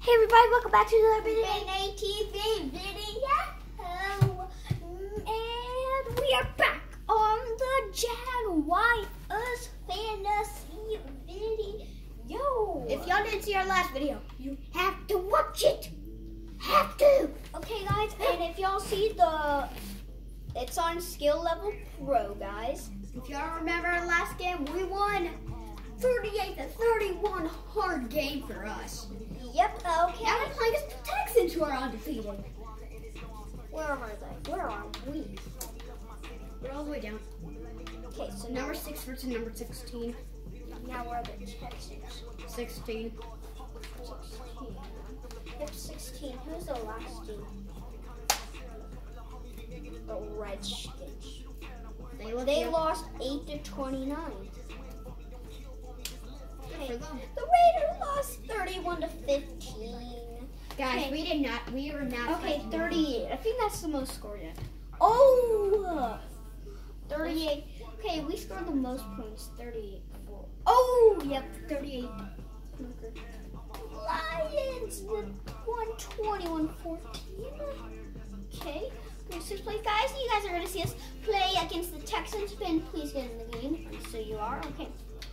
Hey everybody, welcome back to another Ben&Nate TV video. And we are back on the Jaguars fantasy video. If y'all didn't see our last video, You have to watch it. Have to. okay guys, and if y'all see it's on skill level pro, guys. If y'all remember our last game, we won 38-31, hard game for us. Yep, okay. Now we're playing against the Texans, who are undefeated. Where are they? Where are we? We're all the way down. Okay, so Number 6 versus number 16. now we're the Texans. 16. 16. Yep, 16. Who's the last team? The Redskins. They lost 8-29. Okay. For them. The Raiders lost 31-15. Guys, Okay. we were not. Okay, fighting. 38. I think that's the most scored yet. Oh! 38. Okay, we scored the most points. 38. Oh, yep, 38. Lions won 21-14. Okay, we're 6th place, guys. You guys are going to see us play against the Texans. Ben, please get in the game. So you are. Okay.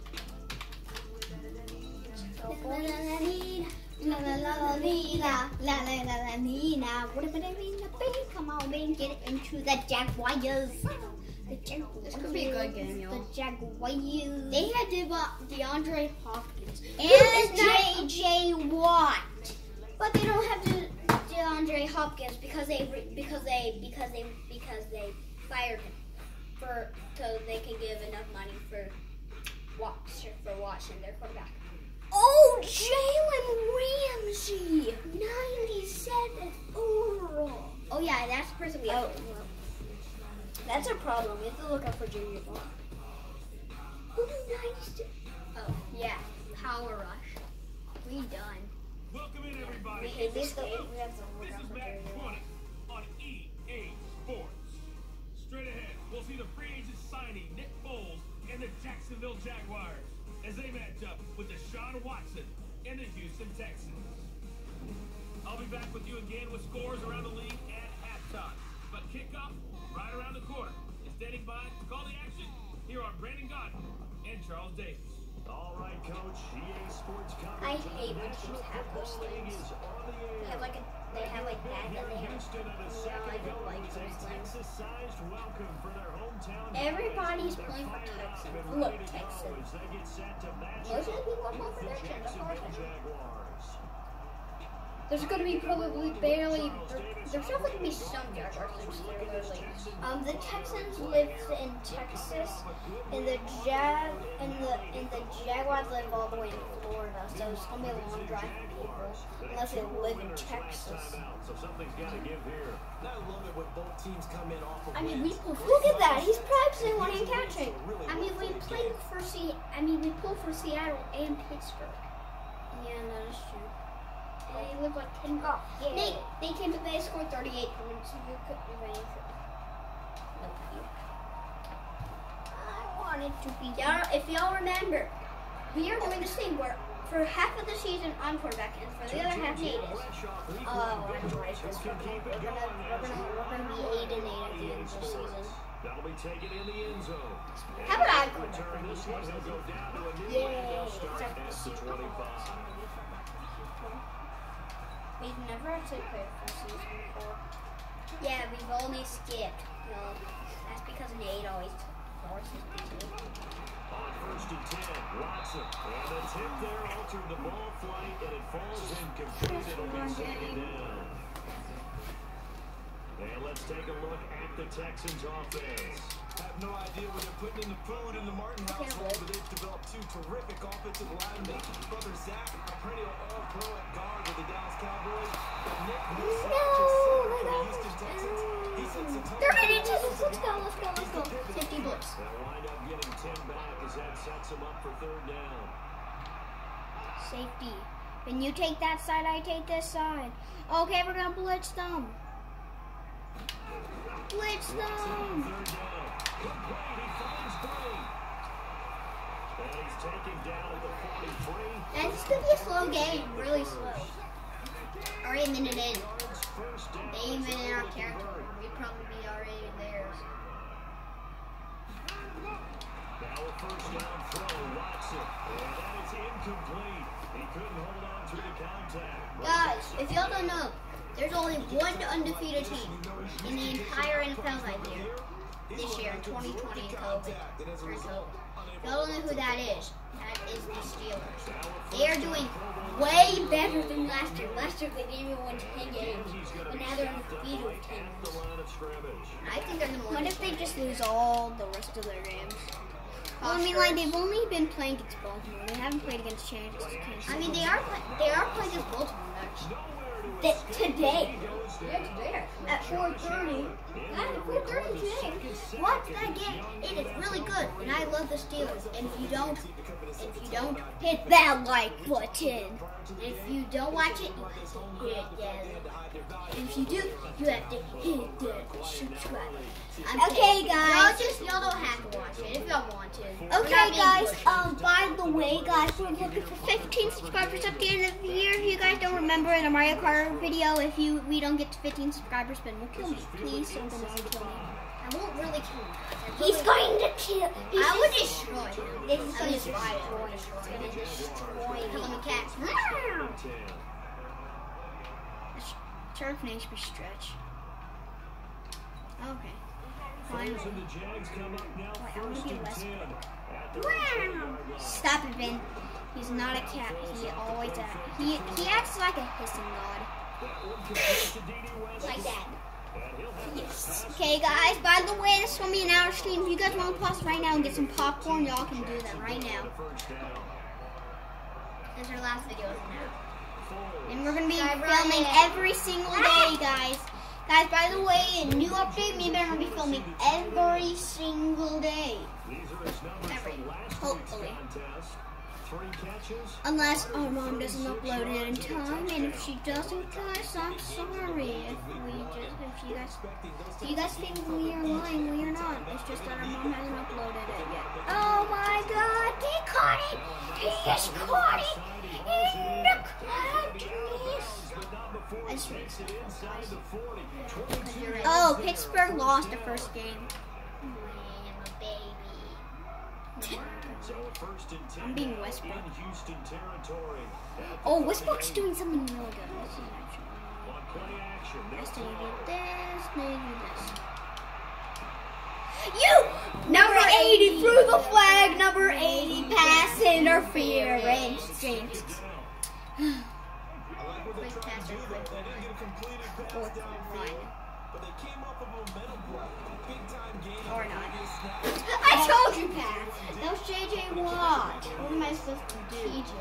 Come on, man, get into the Jaguars. This could be a good game, y'all. The Jaguars. They had DeAndre Hopkins And and J.J. Watt. but they don't have DeAndre Hopkins because they fired him so they can give enough money for Watson, their quarterback. Oh, Jalen Ramsey, 97th overall. Oh yeah, that's the person we have. That's a problem. We have to look out for Junior Ball. Who nice? Oh yeah, Power Rush. We done. Welcome in, everybody. We hate this game. We have to look This out is for Madden Junior 20 on EA Sports. Straight ahead, we'll see the free agent signing Nick Foles and the Jacksonville Jaguars as they match up with Deshaun Watson and the Houston Texans. I'll be back with you again with scores around the league at halftime. But kickoff right around the corner. Is standing by to call the action here on Brandon Godden and Charles Davis. All right, Coach. EA Sports I hate when teams have those things. They have like that, and they have no idea like those things. Everybody's playing for Texans. Look, Texans. Most of the people are playing for their Jaguars. There's gonna be probably barely. There's probably gonna be some Jaguars next year, literally. The Texans live in Texas, and the Jaguars live all the way in Florida. So it's gonna be a long drive for people unless they live in Texas. So something's got to give here. I love it when both teams come in off of I mean, wins. look at that. He's practicing one hand catching. I mean, we pulled for Seattle and Pittsburgh. Yeah, that is true. They live like 10 Oh, yeah. they scored 38 points. You could be ready for I wanted to be y'all. If y'all remember, we are doing this thing where for half of the season I'm quarterback, and for the other half Nate is. we're gonna be 8-8 at the end of the season. That'll be taken in the end zone. How about I Return this one, he'll go down to a new Yay. lead. He'll start at the 25. We've never actually played for season before. Yeah, we've only skipped. No, that's because Nate always forces me to. On 1st and 10, Watson. And the tip there altered the ball flight, and it falls incomplete. It'll be second down. And let's take a look at the Texans offense. I have no idea where they're putting in the food in the Martin household, but they've developed two terrific offensive linemen. Brother Zach, a perennial all-pro at guard with the Dallas Cowboys. But Nick Wilson, just center for the Houston Texans. He sets the tone. They're ready to let's go. Safety blitz. They'll wind up getting 10 back as that sets them up for 3rd down. Safety. When you take that side, I take this side. Okay, we're gonna blitz them. Blitz them. 3rd down. He finds Bray. And he's taken down at the 43. And it's gonna be a slow game, really slow. already a minute in. They ain't been in our territory. We'd probably be already in theirs. Now a first down throw, Watson. And that is incomplete. He couldn't hold on to the contact. Guys, if y'all don't know, there's only one undefeated team in the entire NFL right here. This year, 2020, COVID. Y'all don't know who that is. That is the Steelers. They are doing way better than last year. Last year they didn't even win 10 games, but now they're undefeated with 10 wins. I think they're gonna win. What if they just lose all the rest of their games? Well, I mean, like, they've only been playing against Baltimore. They haven't played against Kansas. I mean, they are playing against Baltimore actually. Today. Yeah, today. At 4:30. At 4:30 today. Watch that game. It is really good, and I love the Steelers. And if you don't hit that like button. If you don't watch it, you have to hit that. And if you do, you have to hit that subscribe. Okay, guys. Y'all don't have to watch it if y'all want to. Okay, guys. By the way, guys, we're looking for 15 subscribers at the end of the year. If you guys don't remember in a Mario Kart video, we don't get to 15 subscribers, Ben will kill me. Please, something will kill me. I won't really kill him. He's going to kill. I would destroy him. He's going to destroy him. Let me catch. Turn finish for stretch. Okay. Finally. Wait, I want to be less. Stop it, Ben. He's not a cat. He always acts. He acts like a hissing god. Like that. Yes. Okay, guys. By the way, this is gonna be an hour stream. If you guys want to pause right now and get some popcorn, y'all can do that right now. This is our last video now. And we're gonna be filming every single day, guys. Guys, by the way, a new update, me and Ben are gonna be filming every single day. Hopefully. Unless our mom doesn't upload it in time, and if she doesn't, guys, I'm sorry. If you guys think we are lying, we are not. It's just that our mom hasn't uploaded it yet. Oh my God, he caught it! He just caught it in the clutch. Oh, Pittsburgh lost the first game. I'm being Westbrook. Oh, Westbrook's doing something really good. Let's see, actually. Let's do this, maybe this. You! Number 80 through the flag, number 80 pass interference. James. Quick pass or quick fine. Or not. I told you, Pat. That was JJ Watt. What am I supposed to do? TJ.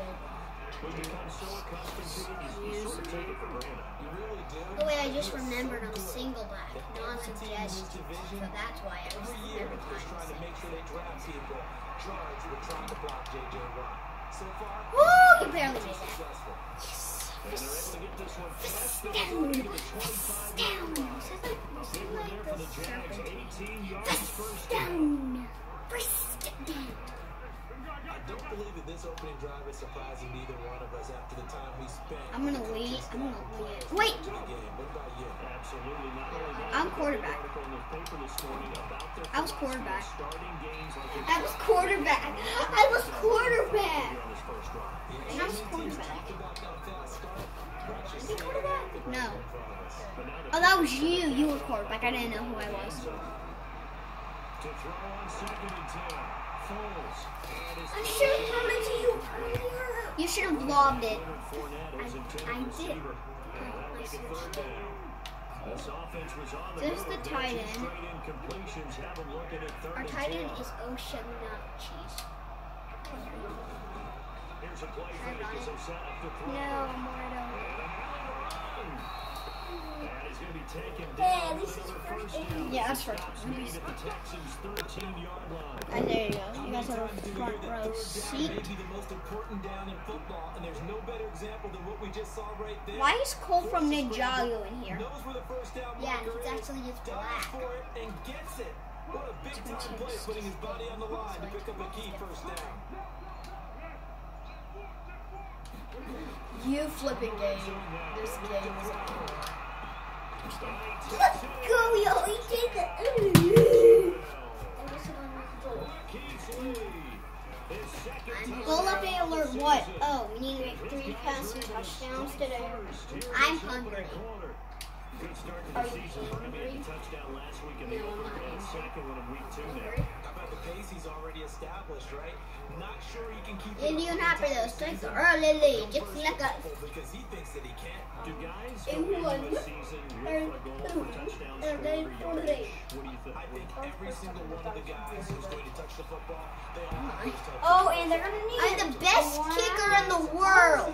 Oh wait, I just remembered I'm single back, non-suggested. So that's why I was every time. Woo! You barely made that. Yes. Fist down. Fist down. I don't believe that this opening drive is surprising neither one of us after the time we spent. I'm gonna wait. Wait. I'm quarterback. I was quarterback. I was quarterback. I was quarterback. I was quarterback. Is he quarterback? No. Oh, that was you. You were quarterback. I didn't know who I was. I should have thrown it to you earlier. You should have lobbed it. I did. There's the tight end. Our tight end is Ocean Cheese. No, Mardo. Yeah, this is first down. Yeah, that's first. And there you go. You guys have a front row seat. Why is Cole from Ninjago in here? Yeah, it's actually just black. What a big time play, putting his body on the line to pick up a key first down. You flipping game. This game is over. Let's go, yo. He did it. Goal update alert. What? Oh, we need to make 3 passing touchdowns today. I'm hungry. Good start to Are the you season. He made hungry? a touchdown last week in the No, I'm opener not and second one in week 2 now. Hungry? How about the pace he's already established, right? Not sure he can keep Indian happy though. Strength early. Just like us. because he thinks that he can't. Do guys And go into one. a season with a goal for touchdowns And for then every for the yardage? day. What do you think? I think every single one of the guys who's going to touch the football, they all have those types Oh, and they're gonna need. I'm the best kicker in the world.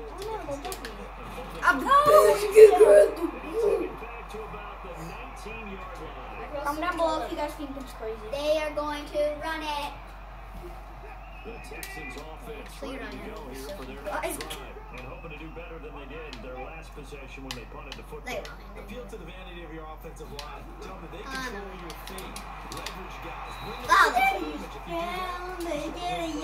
I'm the Oh, best kicker. Back to about the 19-yard line. Comment down below if you guys think it's crazy. They are going to run it. The Texans offense Clear ready on to go it. here for their Guys. next drive. And hoping to do better than they did their last possession when they punted the football. They run Appeal to the vanity of your offensive line. Tell them that they I control know. your fate. Leverage guys. Bring Oh, the damage there if you do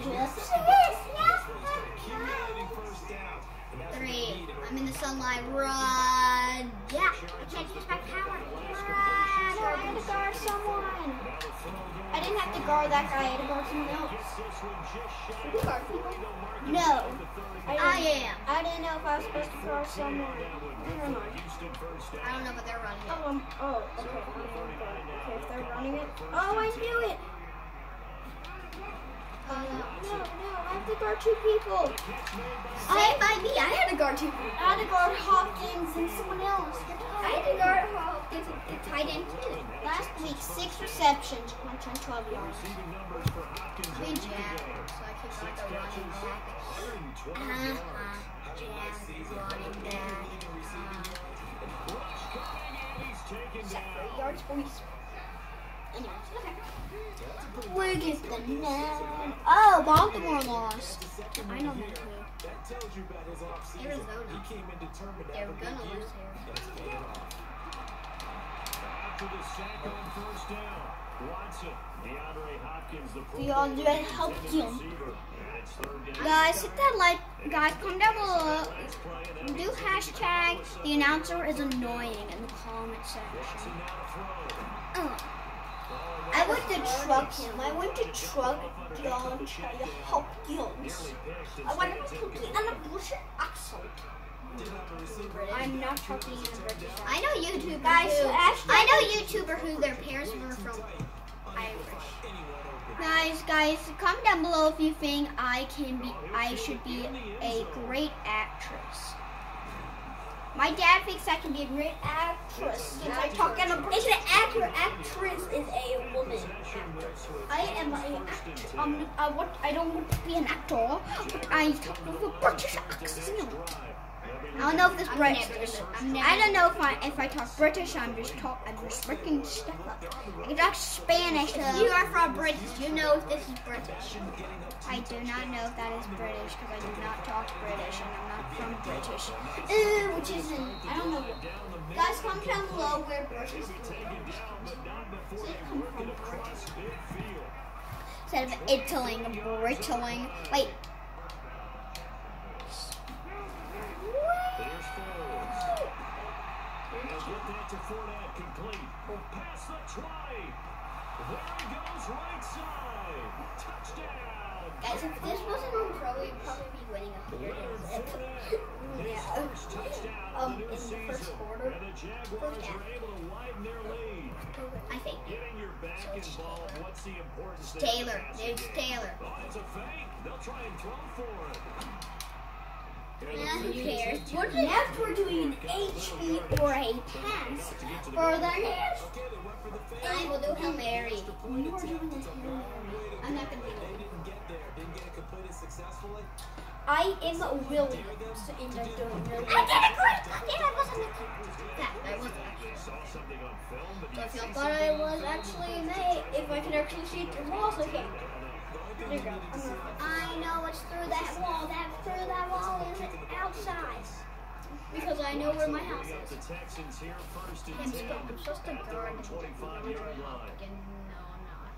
accumulating first down. And that's what they 3. need in order I'm in the to sunlight. Run. Yeah. I can't use my power. Run. I had to guard someone. I didn't have to guard that guy. I had to guard someone else. Did you guard people? No. I didn't- am. I didn't know if I was supposed to guard someone. Never mind. I don't know, but they're running it. Oh, okay. Okay, if they're running it. Oh, I knew it. Oh, No, I have to guard 2 people. Saved by me. I had to guard 2 people. I had to guard Hopkins and someone else. I had to guard Hopkins and the tight end too. Last week, 6 receptions, 112 yards. Good job. So I could guard the running back. Jack running back. 3 yards, boys. Anyways, okay. We get the 9. Oh, Baltimore lost. I know that too. That tells you about his offseason. Arizona. He came in determined to They have were a good gonna year. lose here. And it's paying off. After the sack on first down, Watson, DeAndre Hopkins, the DeAndre Hopkins. Guys, hit that like. Guys, comment down below. Do hashtag the announcer is annoying in the comment section. I went to truck him. I went to truck DeAndre Hopkins. I want to cookie and a British accent. I'm not talking in a British accent. I know YouTubers Guys, who, hashtag- I know YouTuber who their parents were from Irish. Guys, comment down below if you think I should be a great actress. My dad thinks I can be a great actress. Since I talk in a British It's an actor. Actress is a woman. I am an actor. I don't want to be an actor, but I talk with a British accent. I don't know if this British. I don't know if I talk British. I'm just freaking stuck up. I can talk Spanish. You are from British. You know if this is British. I do not know if that is British because I do not talk British and I'm not from British. Which isn't. I don't know. Guys, comment down below where British is. Instead of Italing, Brittling. Wait. There's Foles. And they'll get that to Fournette, complete. Pass the 20. There he goes, right side. Touchdown. Guys, if this wasn't on Pro, we'd probably be winning 100 Yeah. First touchdown of the new in the season. first quarter. And the Jaguars are able to widen their lead. I think. Getting your back involved, what's the importance there? Taylor. It's Taylor. Oh, it's a fake. They'll try and throw for it. Who cares? What if we're doing an HB or a pass for the next? I will do Hail Mary. You are doing a Hail Mary. I'm not going to be They there. didn't get there. Didn't get it completed successfully. I am Williams, and I don't know. I did it good! I wasn't that. I wasn't actually. Saw something on film, but So if you y'all thought I was actually made, if I could actually see through walls, I can. There you go. I know it's through that wall. Through that wall is outside. Because I know where my house the is. Texans here first and I'm 10. supposed to guard. From the 25-yard line. No, I'm not.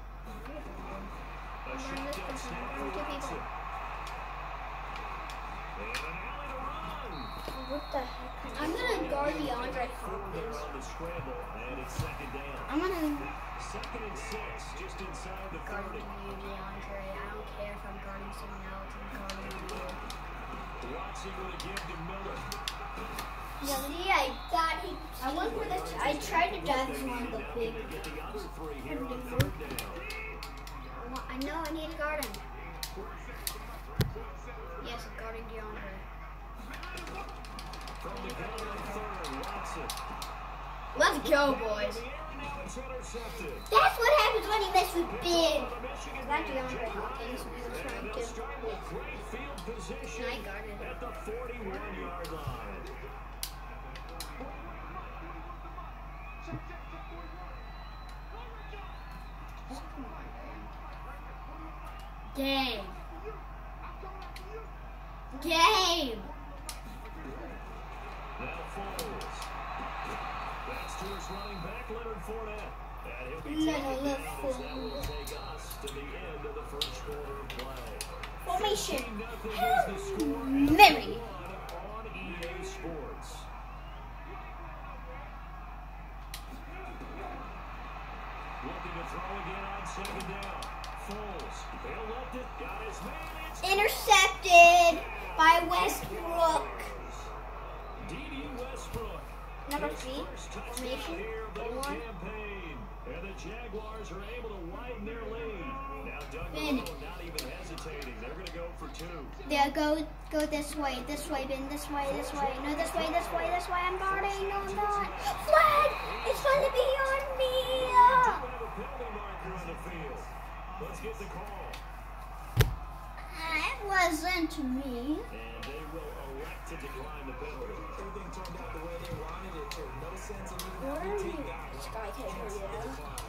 A I'm shotgun this person. snap I'm for two people. Watson. And an alley to What the heck? I'm gonna guard DeAndre Hopkins. I'm gonna Second and 6, just inside the guard 30. you, DeAndre. I don't care if I'm guarding someone else. I'm guarding you. Watson with a give to Miller. See, I got him. I went for this. I tried to dive as one of the big. Get the other 3 here on third down. I know I need to guard him. Yes, I'm guarding DeAndre. From the gun on third, Watson. Let's go, boys. It's intercepted. That's what happens when you mess with big. That DeAndre Hopkins was trying to. Great field position I guarded him. at the 41-yard line. Game. Game. Now Foles. That's to his running back, Leonard Fournette. And he'll be Leonard taking downs. That will Fournette. take us to the end of the first quarter of play. Formation. 15-0 is the score Mary. on EA Sports. Looking to throw again on second down. Foles. He'll let it. Got his man. It's Intercepted by Westbrook. D.D. Westbrook. Number 3. First touchdown Formation. here of the new Go on. campaign. And the Jaguars are able to widen their lead. Now Doug Finish. Marrone not even hesitating. They're going to go for 2. Yeah, go this way, Ben, this way. No, this way. I'm guarding. No, I'm not. Flag! It's going to be on me. We have a penalty marker on the field. Let's get the call. It wasn't me. And they will elect to decline the penalty. Everything turned out the way they wanted it to. No sense in even Where having are to you? take that. Sky Taker, yeah.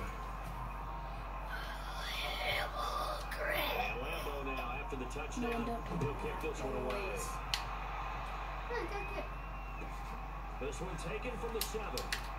And Lambo now after the touchdown. He'll kick this one away. This one taken from the 7.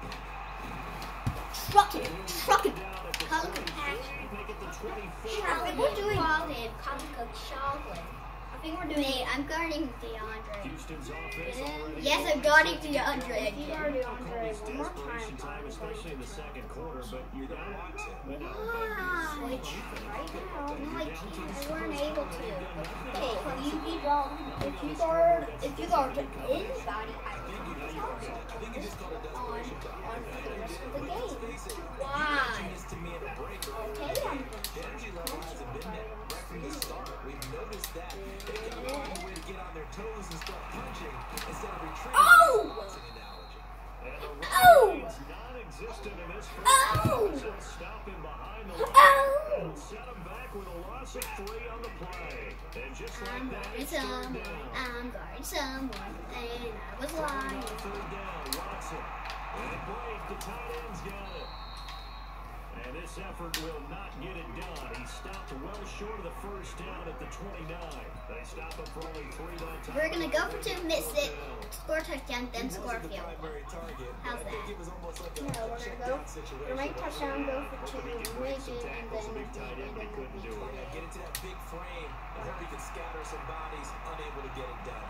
Truck it. Down at the Comic 23, make it the 24. I think we're doing chocolate. I think we're doing. Nate, I'm guarding DeAndre. Houston's offense already. Yes, I'm guarding DeAndre. You are DeAndre one more Desperation time. time, especially in the second quarter, but you're down. But no, Why? Which, right now, No, I can't. I weren't able to. okay, if you guard anybody, I think you can I think you just called a desperation time. on the rest of the game. Face it, Why? it's to me in a break. Okay, The energy level hasn't been there right from the start. We've noticed that they've got to find a way to get on their toes and start punching instead of retreating. Oh! That's an analogy. And the Oh! run is non-existent in this first Oh! quarter. So stop him behind the line. Oh! And set him back with a loss of 3 on the play. And just I'm like that, guarding it's third someone. down. I'm guarding someone. And I was Third lying. down, third down, Watson. And Blake, the tight end's got it. And this effort will not get it done. He stopped well short of the first down at the 29. They stop him for only 3 that time. We're gonna go for 2, miss it, score a touchdown, then score a The field goal. primary target. How's I think that? it was almost like No, we're check gonna go. down situation. We're make touchdown, go for 2, Hoping he can make break it, some and tackles. The then big tight end, but he couldn't do it. Get into that big frame. I hope he can scatter some bodies, unable to get it done.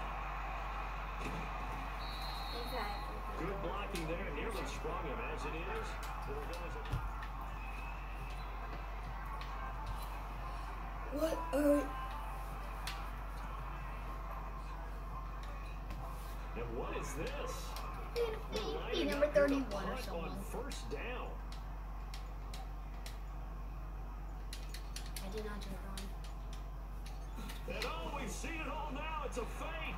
Exactly. Good blocking there. Nearly sprung him as it is. What are... And what is this? Be number 31 or Punt someone. on first down. I did not turn it on. And oh, we've seen it all now. It's a fake.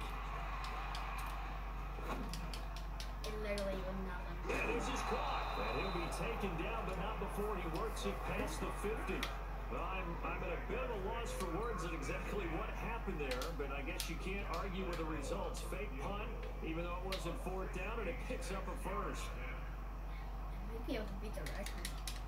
It literally was nothing. And this is caught. And he'll be taken down, but not before he works it past the 50. Well, I'm at a bit of a loss for words at exactly what happened there, but I guess you can't argue with the results. Fake punt, even though it wasn't 4th down, and it picks up a first. We'd be able to beat the record.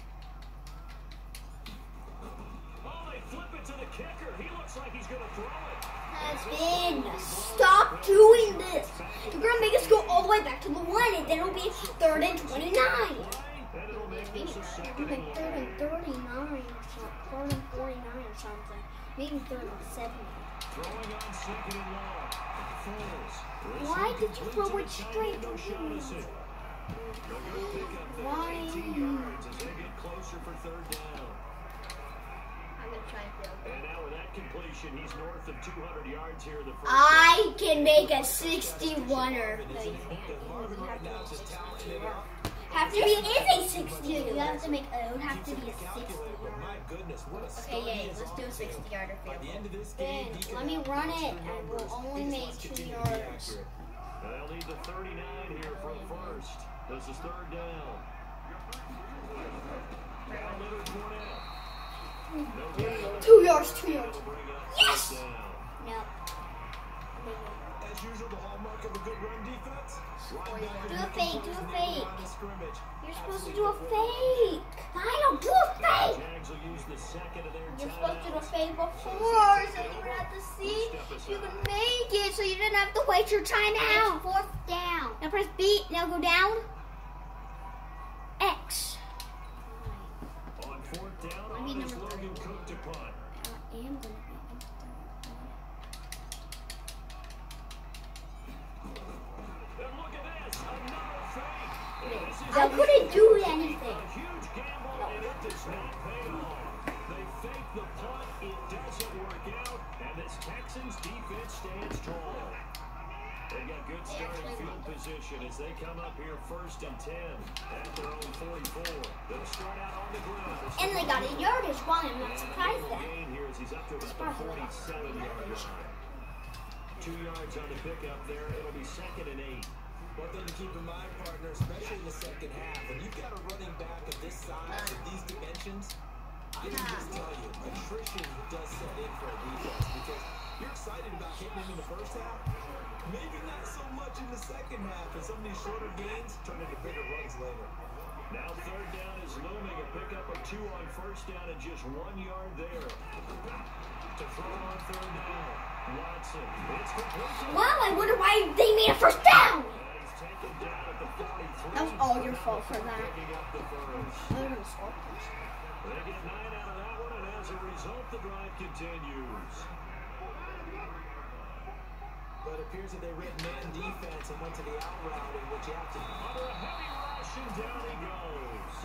Oh, they flip it to the kicker. He looks like he's going to throw it. Husband, stop doing this. You're gonna make us go all the way back to the 1, and then it'll be 3rd and 29. And it'll make this a second Like and 3rd and long. 39 or something. 3rd and 49 or something. Maybe 3rd and 70. Throwing on second and long. Foles Why did you throw it straight to him? Why? As they get closer for third down. I'm gonna try and field goal. And now with that completion, he's north of 200 yards here in the first. I can make a 61er. Have to be, it is a 60. You have to make, it would have to be a 60. Okay, yeah, let's do a 60-yarder field goal. Then, let me run it, and we'll only make 2 yards. They'll need the 39 here for a first. This is third down. Now Leonard Fournette. 2 yards, 2 yards. Yes! No. As usual, the hallmark of a good run defense. Do a fake, do a fake. You're supposed to do a fake. Final, do a fake. Jags will use the second of their You're supposed to do a timeouts. fake before, so you would have to see if you could make it, so you didn't have to wait your time out. 4th down. Now press B, now go down. X. On fourth down, I mean, on is number Logan Cook to punt. I am going to be. And look at this, another fake. And this is I couldn't do a anything. huge gamble, and it does not pay off. They fake the punt, it doesn't work out, and this Texans defense stands tall. They got good starting field position as they come up here first and 10 at their own 44. They'll start out on the ground. And they got a yardage wrong. I'm not surprised that. Gain here as he's up to about the 47-yard line. 2 yards on the pickup there. It'll be second and 8. One thing to keep in mind, partner, especially in the second half, when you've got a running back of this size, of these dimensions, I can just tell you, attrition does set in for a defense because you're excited about hitting him in the first half. Maybe not so much in the second half, and some of these shorter gains turn into bigger runs later. Now third down is looming. A pickup of 2 on first down and just 1 yard there. To throw on third down. Watson. It's complete. Wow, I wonder why they made a first down. And he's taken down at the 43. That was all your fault for that. Picking up the first. They're going to score. They get 9 out of that one, and as a result, the drive continues. But it appears that they read man defense and went to the out route in which you have to. Under a heavy rush, and down he goes.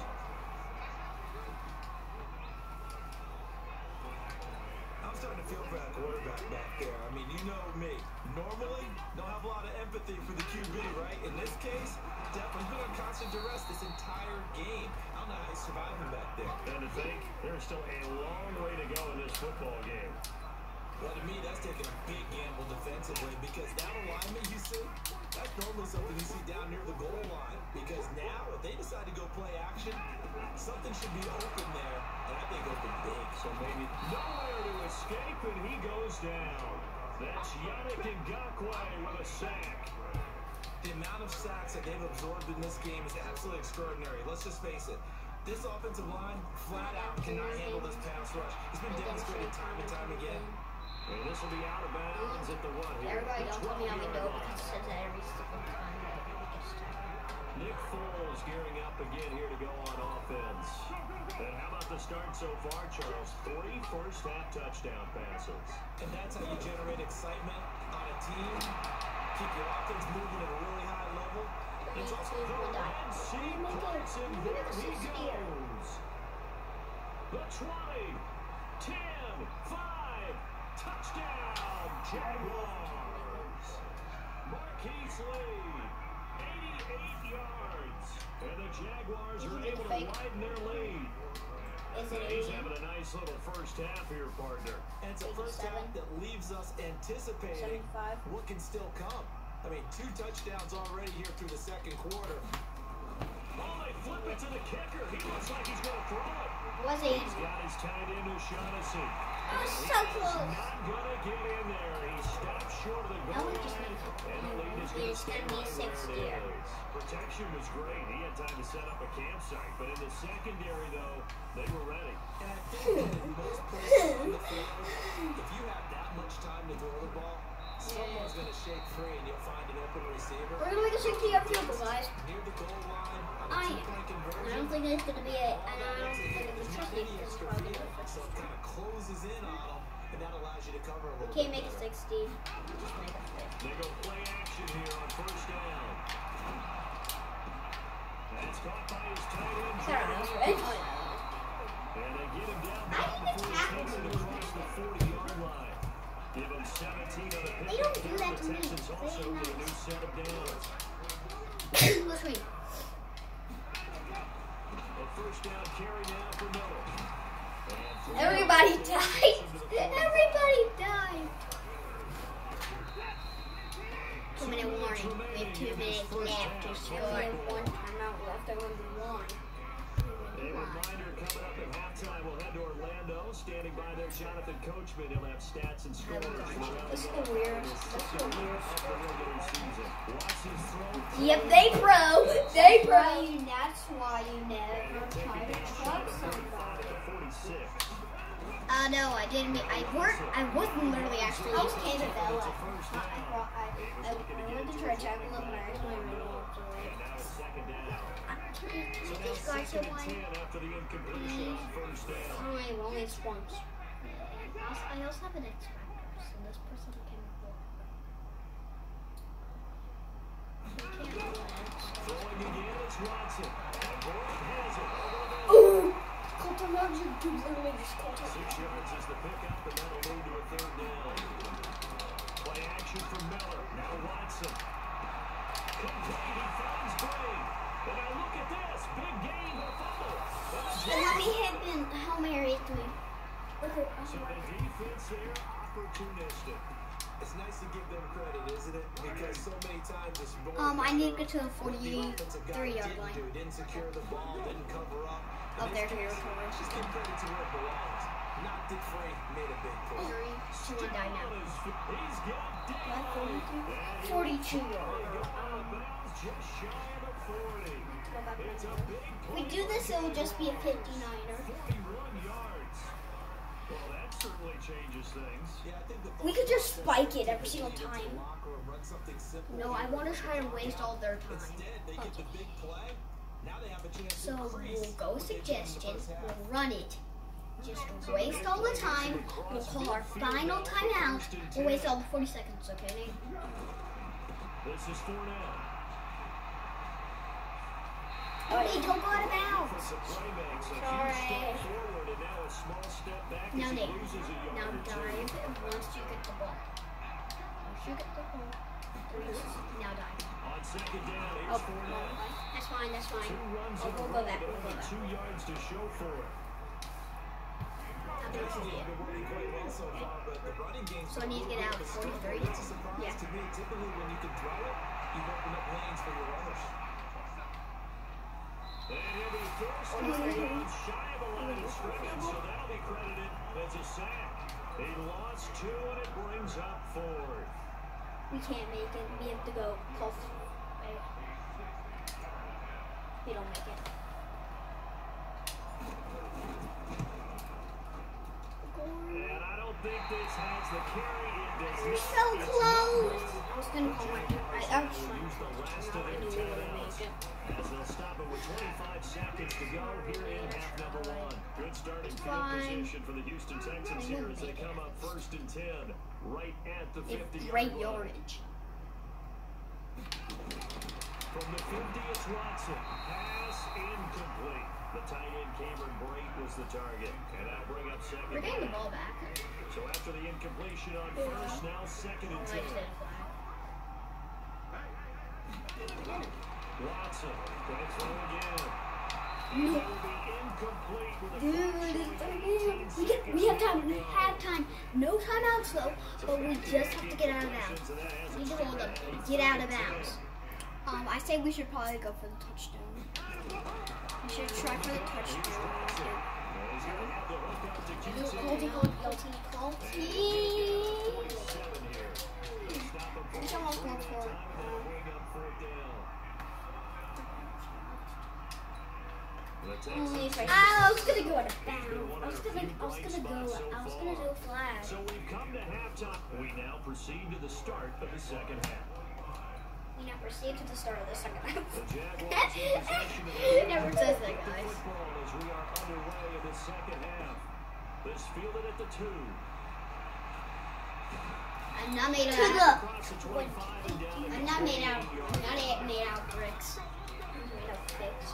I'm starting to feel for that quarterback back there. I mean, you know me. Normally, don't have a lot of empathy for the QB, right? In this case, definitely been on constant duress this entire game. I don't know how he's surviving back there. And to think, there's still a long way to go in this football game. Well, to me, that's taking a big gamble defensively because that alignment you see, that's normally something you see down near the goal line. Because now, if they decide to go play action, something should be open there, and I think open big. So maybe nowhere to escape, and he goes down. That's Yannick Ngakoue with a sack. The amount of sacks that they've absorbed in this game is absolutely extraordinary. Let's just face it. This offensive line, flat out, cannot handle this pass rush. It's been demonstrated time and time again. And this will be out of bounds at the 1 here. Everybody don't tell me how we know because it says that every single time that it gets time. Nick Foles gearing up again here to go on offense. And how about the start so far, Charles? 3 first-half touchdown passes. And that's how you generate excitement on a team. Keep your offense moving at a really high level. It's also The Red Sea parts, and there he goes. The 20, 10, 5. Touchdown, Jaguars! Marquise Lee, 88 yards. And the Jaguars are able to widen their lead. He's having a nice little first half here, partner. And it's a first half that leaves us anticipating 75. what can still come. I mean, 2 touchdowns already here through the second quarter. Oh, they flip it to the kicker. He looks like he's going to throw it. Was he? He's got his tight end, O'Shaughnessy. That was so close. Not gonna get in there. He stopped short of the That goal one just line, went- and the lead is going to It's stay gonna be right where 60. it is. Protection was great. He had time to set up a campsite, but in the secondary, though, they were ready. And I think that in most places on the field, if you have that much time to throw the ball, someone's going to shake free and you'll find an open receiver. We're going to make a 60-yard field goal, guys. Near the goal line on a I 2-point conversion. I don't think it's going to be a, and I don't think it's There's not tricky any because it's extra probably field, going to so it kind of closes in on them. and that allows you to cover a little Can't bit make it better. 60. Just make it 50. They go play action here on first down. That's caught by his tight end. Sorry, that was right. And they get him down back before he takes it across the 40-yard line. Give him 17 on the They don't do that to me. Texans also They're get a nice. new set of downs. Let's wait. A first down carry now for Miller. Everybody died. Everybody died. 2-minute warning. We have 2 minutes left to score. One timeout left. I won one. A reminder coming up at halftime. We'll head to Orlando. Standing by there, Jonathan Coachman. He'll have stats and scores. This is the weird. That's the weird. Watson's throw. Yep, they pro. They pro. That's why you never try to truck somebody. 46. No, I didn't. I wasn't literally actually. I was Canada. I went to church. I was married. Now it's second down. Can these guys get one? 10 after the incompletion on first down. Oh, I only once. I also have an X factor, so this person can walk. Throwing again, it's Watson. And Boyd has it. Ooh! Colton Rodgers literally just caught 6 yards is the pickup, and that'll lead to a third down. Play action from Miller. Now Watson. Complete. He finds Gray. And now look at this. Big gain, but a fumble. Let me hit him. Hail Mary to me. So the defense there, opportunistic. It's nice to give them credit, isn't it? Because so many times it's I need to get to the what the offensive guy 43-yard didn't line. do, didn't secure the ball, didn't cover up. Up In there, this case, territory. just give credit to where it belongs. Knocked it free, made a big play. 3, 2, and die now. He's got down. 42. Just shy of the 40. It's a big If we do this, it will just be a 59er. 41 yards. Well, that certainly changes things. Yeah, I think the We could just spike it every single time. lock or run something simple. No, I want to try and waste all their time. Instead, they get the big play. Now they have a chance So to increase we'll go what they did in the suggestion, first half. we'll run it. Just waste all the time. We'll call our final timeout. We'll waste all the 40 seconds, okay, Nate? This is 4 now. Nate, don't go out of bounds. The play makes a huge Sorry. step forward and now a small step back Now, as he Nate, loses a yard now or two. dive once you get the ball. Once you get the ball, now dive. On second down, Oh, here's 4 now. that's fine, that's fine. 2 runs Oh, in a we'll row, go back, but we'll go only back. 2 yards to show for it. How big is They've it? been working quite well so far, but the running game's So I need to get out but still, 43? it's a surprise Yeah. to me. Typically, when you can throw it, you've opened up lanes for your runners. And he'll be forced to run shy of the line of scrimmage, so that'll be credited as a sack. He lost 2 and it brings up 4. We can't make it. We have to go close. We don't make it. And I don't think this has the carry it does. We're so close. I was gonna call my. I was Will use the last of their timeouts as they'll stop it with 25 seconds to go here in half number 1. Good starting field position for the Houston Texans here as they come up 1st and 10 right at the 50-yard Great line. yardage. From the 50, it's Watson. Pass incomplete. The tight end Cameron Brate was the target. And that'll bring up second. We're getting the ball back. So after the incompletion on first, now 2nd and 10. Watson, going to throw again. And it will be incomplete with a We have time. We have time. No timeouts though, but we just have to get out of bounds. We need to hold them. Get out of bounds. I say we should probably go for the touchdown. We should try for the touchdown. Colty. It's almost going for it. I was gonna go out of bounds. I was gonna do a flag. So we've come to halftime. We now proceed to the start of the second half. We now proceed to the start of the second half. The Jaguars in possession of the Never says that, guys. football as we are underway in the second half. This fielded at the 2. I'm not made out. To I'm not made out. I'm not made out of bricks. I'm made out of sticks.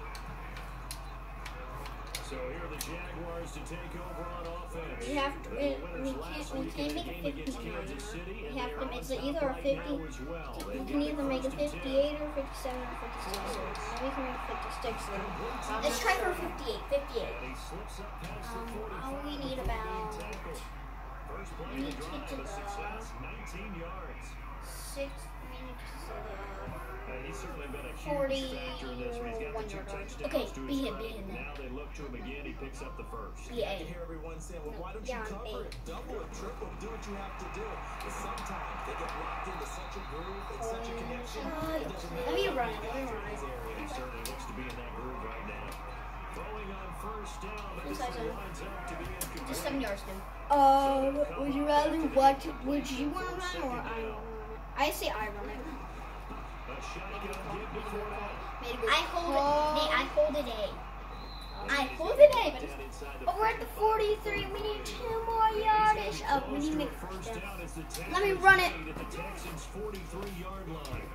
So here are the Jaguars to take over on offense. We have to. We can't make a 59. We have to make either a 50. We can either make a 58 or 57 or 56. Now we can make a 56. Let's try for 58. 58. All we need about. We need to get to the 19 yards. 6 minutes. He's certainly been a 40 huge factor in this one. He's got the 2 touchdowns Okay, to be his him, credit. then. Now they look to him again. He picks up the first. Yeah. I can hear everyone saying, well, why don't you Yeah, cover it? Double it, triple, do what you have to do. But sometimes they get locked into such a groove and such a connection. It doesn't matter. Let me run it. Let me run His it. area, he certainly looks to be in that groove right now. Throwing on first down, but this Inside one zone. lines up to be incomplete. Just 7 yards, dude. Would you rather what? Would you want to run or I run it? I say I run it. A shotgun give to Fournette. I hold it. I hold it A. I hold it A, but Down inside the but we're at the 43. We need 2 more yardage. Oh, we need to make a first first down. down as the Texans Let me run it. lead at the Texans' 43-yard line.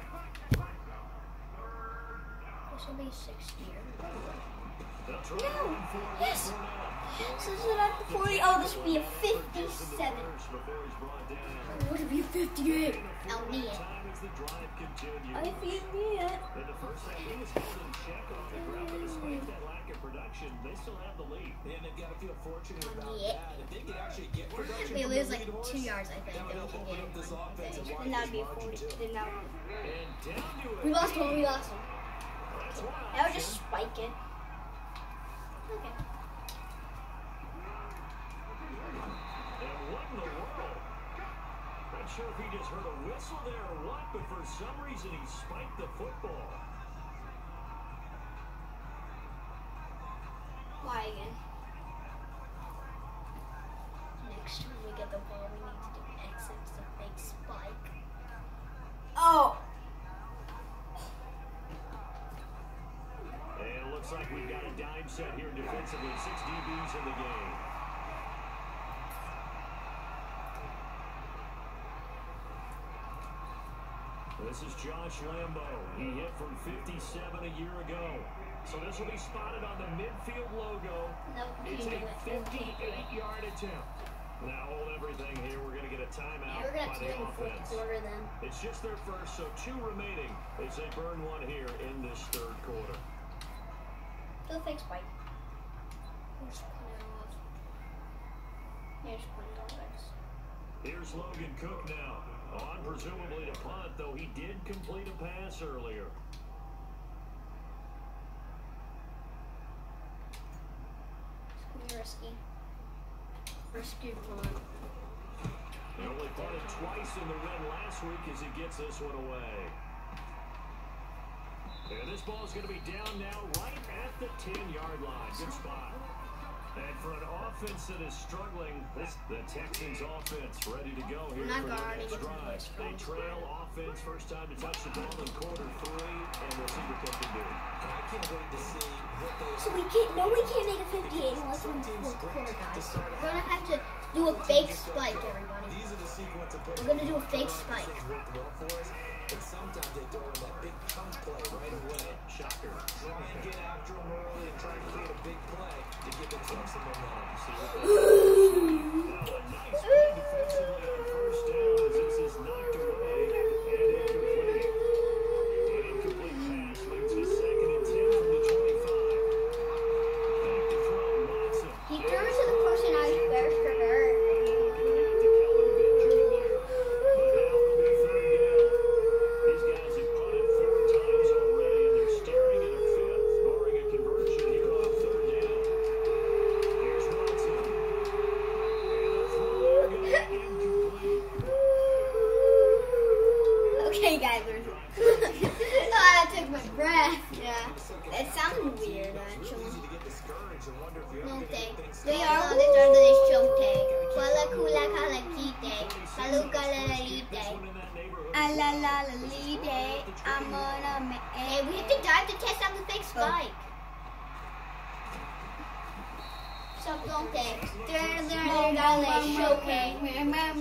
This will be 60. They'll try No. to run for it. Yes. Fournette. So this is at the 40. Oh, this will be a 57. Before he's brought down. Would it be a 58? I'll need it. Time as the drive continues. I feel it. In the first half, he was held in check on the ground, but despite that lack of production, they still have the lead. And they've got to feel fortunate about Yeah. that. If they could actually get production They from lose the like lead horse, 2 yards, I think. that would Then we help can open get up this offensive it. line. Then that would be a margin 40. too. Then that would. And down to it. We lost one. We lost one. That's one That would just option. spike it. Okay. And what in the world? Not sure if he just heard a whistle there or what, but for some reason he spiked the football. Why again? Next time we get the ball, we need to do X. It's a big spike. Oh! And it looks like we've got a dime set here defensively. 6 DBs in the game. This is Josh Lambo. He hit from 57 a year ago. So this will be spotted on the midfield logo. No, It's you a do it. 58-yard attempt. Now hold everything here. We're going to get a timeout We're gonna by have to the do the fourth offense. quarter then. It's just their first, so 2 remaining as they burn one here in this third quarter. Do the fake spike. Just point it off. Yeah, just point it off. Here's Logan Cook now. On presumably to punt, though he did complete a pass earlier. It's gonna be risky. Risky punt. He only punted twice in the win last week as he gets this one away. And this ball's going to be down now right at the 10-yard line. Good spot. And for an offense that is struggling, the Texans offense ready to go here Not for the guarding next it. drive. They trail offense, first time to touch the ball in quarter 3, and we'll see what they can do. I can't wait to see what those So we can't make a 58 unless we do the quarter, guys. We're gonna have to do a fake spike, everybody. These are the sequence of plays. We're gonna do a fake spike. Worked well for us, but sometimes they throw in that big chunk play right away. Shocker. Try and get after them early and try and create a big play to give themselves some momentum. See what they now, a nice play defensively on first down as this is knocked away and incomplete. An incomplete pass leads to 2nd and 10 from the 25. Back to throw, Watson. He threw it to the person I was first to hurt. These guys have punted 4 times already, and they're staring at a 5th, barring a conversion here on 3rd down. Here's Watson. And a throw going to be incomplete. Okay, guys. Oh, I took my breath. Yeah. It sounded weird, actually. Easy to get discouraged and wonder if you're ever No, going to thank. get things They started. are the turn to this chote. Kala kula kala kite. Kaluka la la lite. This one in that neighborhood. La la la lide. I'm gonna make. Hey, we have to dive to test out the fake spike. So up, don't they? They're down there showcase. Still a massive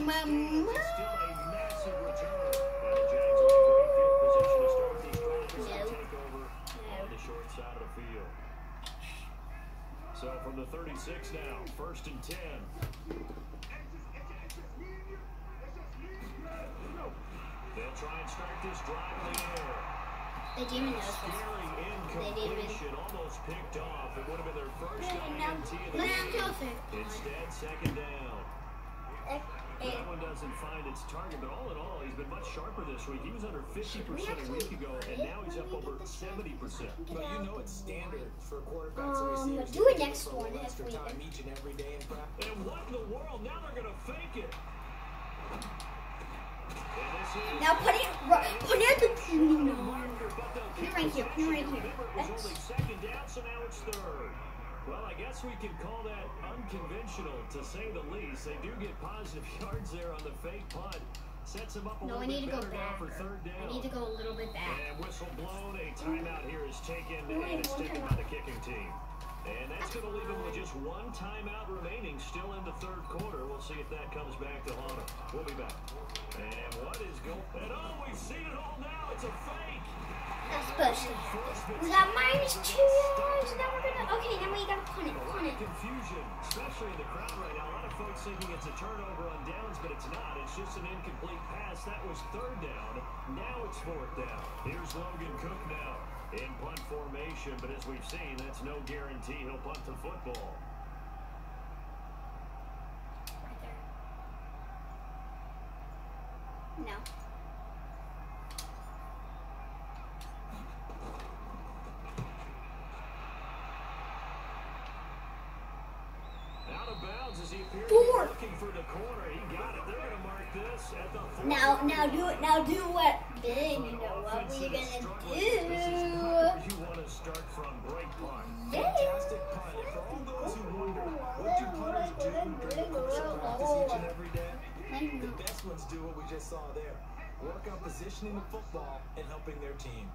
return. And the Jags are in great field position to start these drives and take over on the short side of the field. So from the 36 now, 1st and 10. They'll try and start this drive in the air. They didn't even know this. Scary incompletion, almost picked off. It would have been their first INT of the game. Instead, 2nd down. That one doesn't find its target, but all in all, he's been much sharper this week. He was under 50% a week ago, and now he's up over 70%. But you know it's standard for quarterbacks and receivers. Do it next one if extra we time each and every day in practice. And what in the world? Now they're going to fake it. Now put it at the put it right here. Put it right here. It was only 2nd down, so now it's 3rd. Well, I guess we can call that unconventional, to say the least. They do get positive yards there on the fake punt. Sets them up a little bit better now for 3rd down. I need to go a little bit back. And whistle blown. A timeout here is taken, and it's taken by the kicking team. And that's going to leave them with just one timeout remaining still in the 3rd quarter. We'll see if that comes back to haunt them. We'll be back. And what is going on? And oh, we've seen it all now. It's a fake. That's pushing. We got -2 yards. Now we're gonna. Okay, now we gotta punt it. Confusion, especially in the crowd right now. A lot of folks thinking it's a turnover on downs, but it's not. It's just an incomplete pass. That was 3rd down. Now it's 4th down. Here's Logan Cook now in punt formation, but as we've seen, that's no guarantee he'll punt the football. Right there. No. Out of bounds as he appeared 4. looking for the corner. He got it. They're going to mark this at the 4. Now do what? Then you know what we're gonna do. This is not where you want to start from. Great punt. Fantastic punt. And for all those who wonder, what do punters do during the course of practice each and every day? The best ones do what we just saw there. Work on positioning the football and helping their team.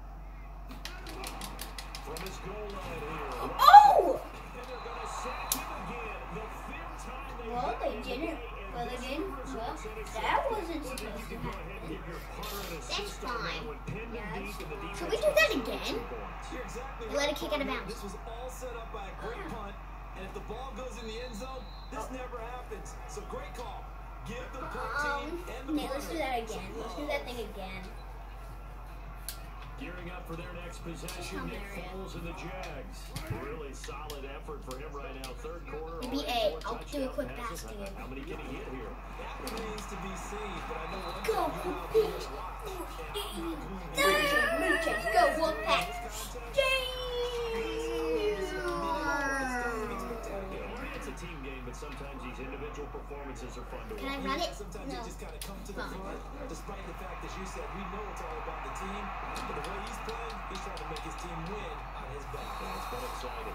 From his goal line here. Oh! And they're going to sack him again. The 5th time they Well, they didn't. Well, they didn't. Well, that wasn't supposed to happen. That's fine. Yes. Should we do that again? You're exactly right. Let it kick out of bounds. This was all set up by a great punt, and if the ball goes in the end zone, this never happens. So great call. Give the punt team and the Nate, let's do that again. Let's do that thing again. Gearing up for their next possession, Nick Foles and the Jags. Really solid effort for him right now. 3rd quarter. Maybe 8. I'll do a quick pass to him. How many can he hit here? That remains to be seen, but I know one Go, thing Go, Wolfpack. It's a team game, but sometimes these individual performances are fun to watch. Can I run it? Sometimes No. you just gotta come to the Fine. front, despite the fact that you said we know it's all about the team. But the way he's playing, he's trying to make his team win on his back. It's been exciting.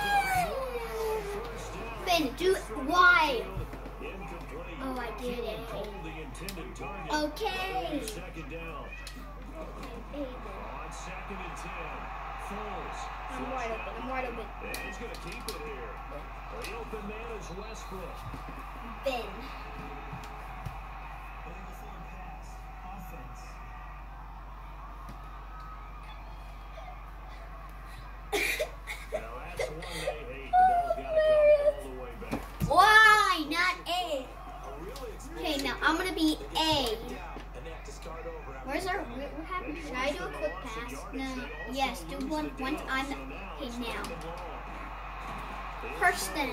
Ben, do it. Why? Incomplete. Oh, I did it. Hold the intended target. Okay. 2nd down. Hey, On 2nd and 10. Foles. I'm wide open. I'm wide open. And he's going to keep it here. The open man is Westbrook. Ben. Now that's one they hate. The ball's got to come all the way back. Why? Not A. Okay, now I'm gonna be A. Where's our? What happened? Should I do a quick pass? No. Yes. Do one once I'm. Okay, now. First down.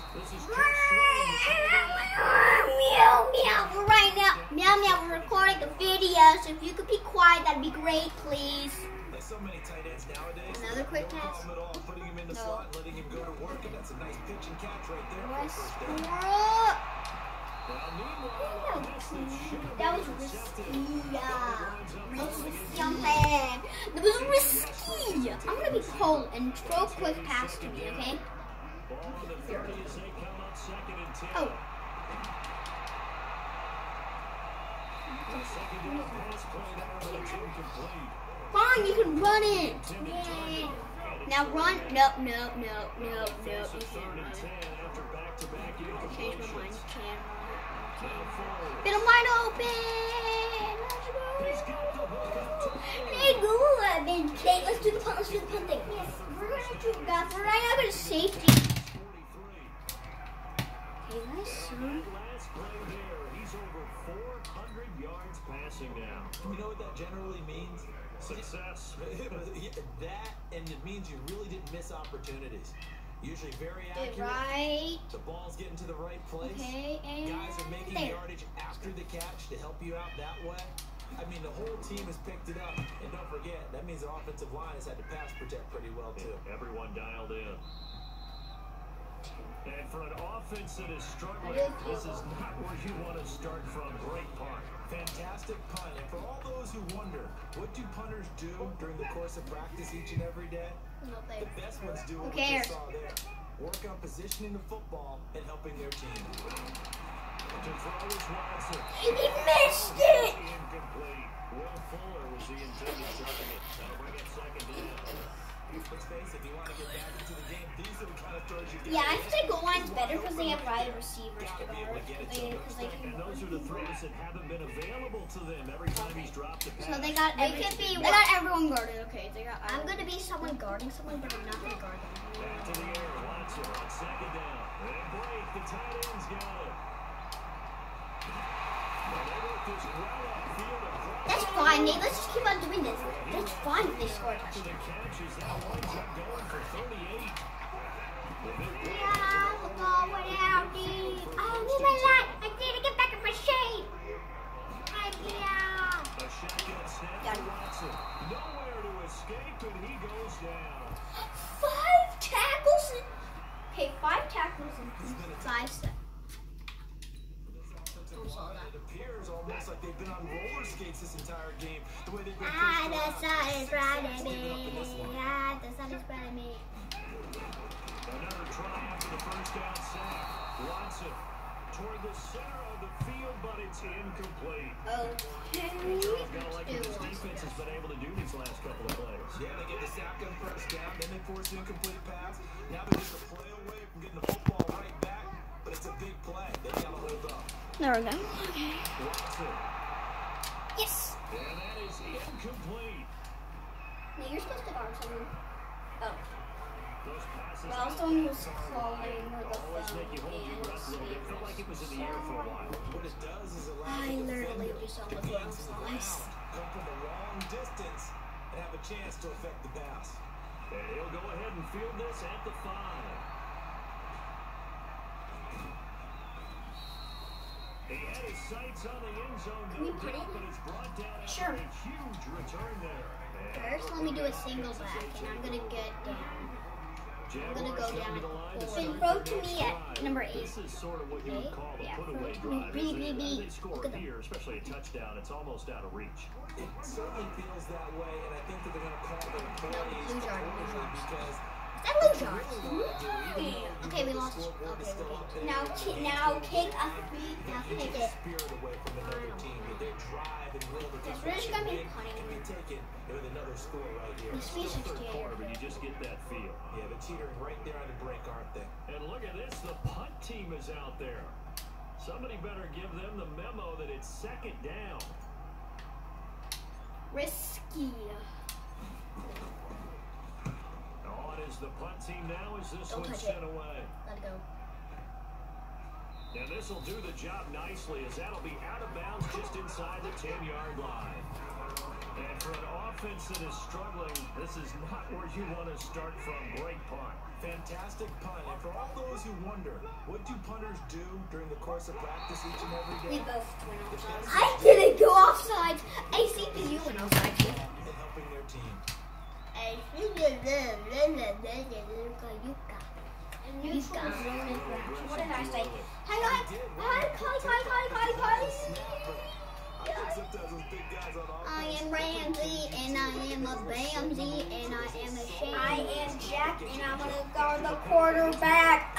Meow meow. We're right now. Meow meow. We're recording a video, so if you could be quiet, that'd be great, please. Like so many tight ends nowadays. Another quick no pass. problem at all. Putting him in the No. slot, letting him go to work, and that's a nice pitch and catch right there. for a first down. Westbrook. Now, meanwhile, That was risky. That was risky. I'm gonna be cold and throw a quick pass to me, okay? ball on the 30 as they come up 2nd and 10. Oh. The 2nd down pass play there, but it's incomplete. Fine, you can run it. Intended Yay. target, and Now run. No. You can't run. Change my mind. You can't run. Get him wide open. Hey, Google, let's do the punt. Thing. Yes, we're gonna do that. We're right now going to safety. Okay, nice. He's over 400 yards passing now. You know what that generally means? Success. That, and it means you really didn't miss opportunities. Usually very accurate. Right. The ball's getting to the right place. Okay, and guys are making there. yardage after the catch to help you out that way. I mean, the whole team has picked it up. And don't forget, that means the offensive line has had to pass protect pretty well, too. Everyone dialed in. And for an offense that is struggling, this is not where you want to start from. Great punt. Fantastic punt. And for all those who wonder, what do punters do during the course of practice each and every day? The best ones do what we just saw there. Work on positioning the football and helping their team. To throw is Watson. He missed it! Incomplete. Will Fuller was the intended target. That'll bring it second down. Let's face it, if you want to get back into the game, these are the kind of throws you get. Yeah, I think goal line's better because they have wide receivers to guard. And those are the throws that haven't been available to them every time he's dropped a pass. So they got everyone guarded. Okay, I'm gonna be someone guarding someone, but I'm not gonna guard them. Back to the air, Watson on second down. And break, the tight end's got it. That's fine, Nate. Let's just keep on doing this. That's fine if they score a touchdown. Yeah, we'll go without me. Oh, need my light. I need to get back in my shade. A shotgun snap to Watson. Nowhere to escape, and he goes down. 5 tackles. Okay, 5 tackles in 5 seconds. It appears almost like they've been on roller skates this entire game. The way they've been The sun is bright me. The sun is bright me. Another try after the first down sack. Watson toward the center of the field, but it's incomplete. Okay. Gotta like what this defense has been able to do these last couple of plays. Yeah, they get the sack on first down, then they force an incomplete pass. Now they're just a play away from getting the football right back, but it's a big play. They gotta hold up. There we go. Okay. Watson. Yes. And that is incomplete. No, you're supposed to guard someone. Oh. Those passes Well, someone who's calling her the always make you hold your breath a little bit. Felt like it was in the air for a while. What it does is allow I the literally defender just to almost gain went some off. ground, come from a long distance, and have a chance to affect the pass. And he'll go ahead and field this at the 5. He had his sights on the end zone, no doubt, but it's brought down after a huge return there. First, let me do a single back, and I'm gonna get down. I'm gonna go down. Then throw to me at number 8. This is sort of what you would call the put-away drive. They score here, especially a touchdown, it's almost out of reach. It certainly feels that way, and I think that they're going to call their plays accordingly because That lose yards. Okay, we lost. Okay. Now kick it. spirit away from another team. Their drive and will to That's really gonna be punting. can be taken with another score right here. The speech is Third quarter, but you just get that feel. Yeah, they're teetering right there on the break, aren't they? And look at this, the punt team is out there. Somebody better give them the memo that it's second down. Risky. On is the punt team now as this Don't one's touch it. sent away. Let it go. And this will do the job nicely as that'll be out of bounds just inside the 10-yard line. And for an offense that is struggling, this is not where you want to start from. Great punt. Fantastic punt. And for all those who wonder, what do punters do during the course of practice each and every day? We both went offside. I didn't go offside. ACPU went offside too. And helping their team. What did I say? Hi. I am Ramsey, and I am a Bamsey, and I am a Shane. I am Jack, and I'm gonna guard the quarterback.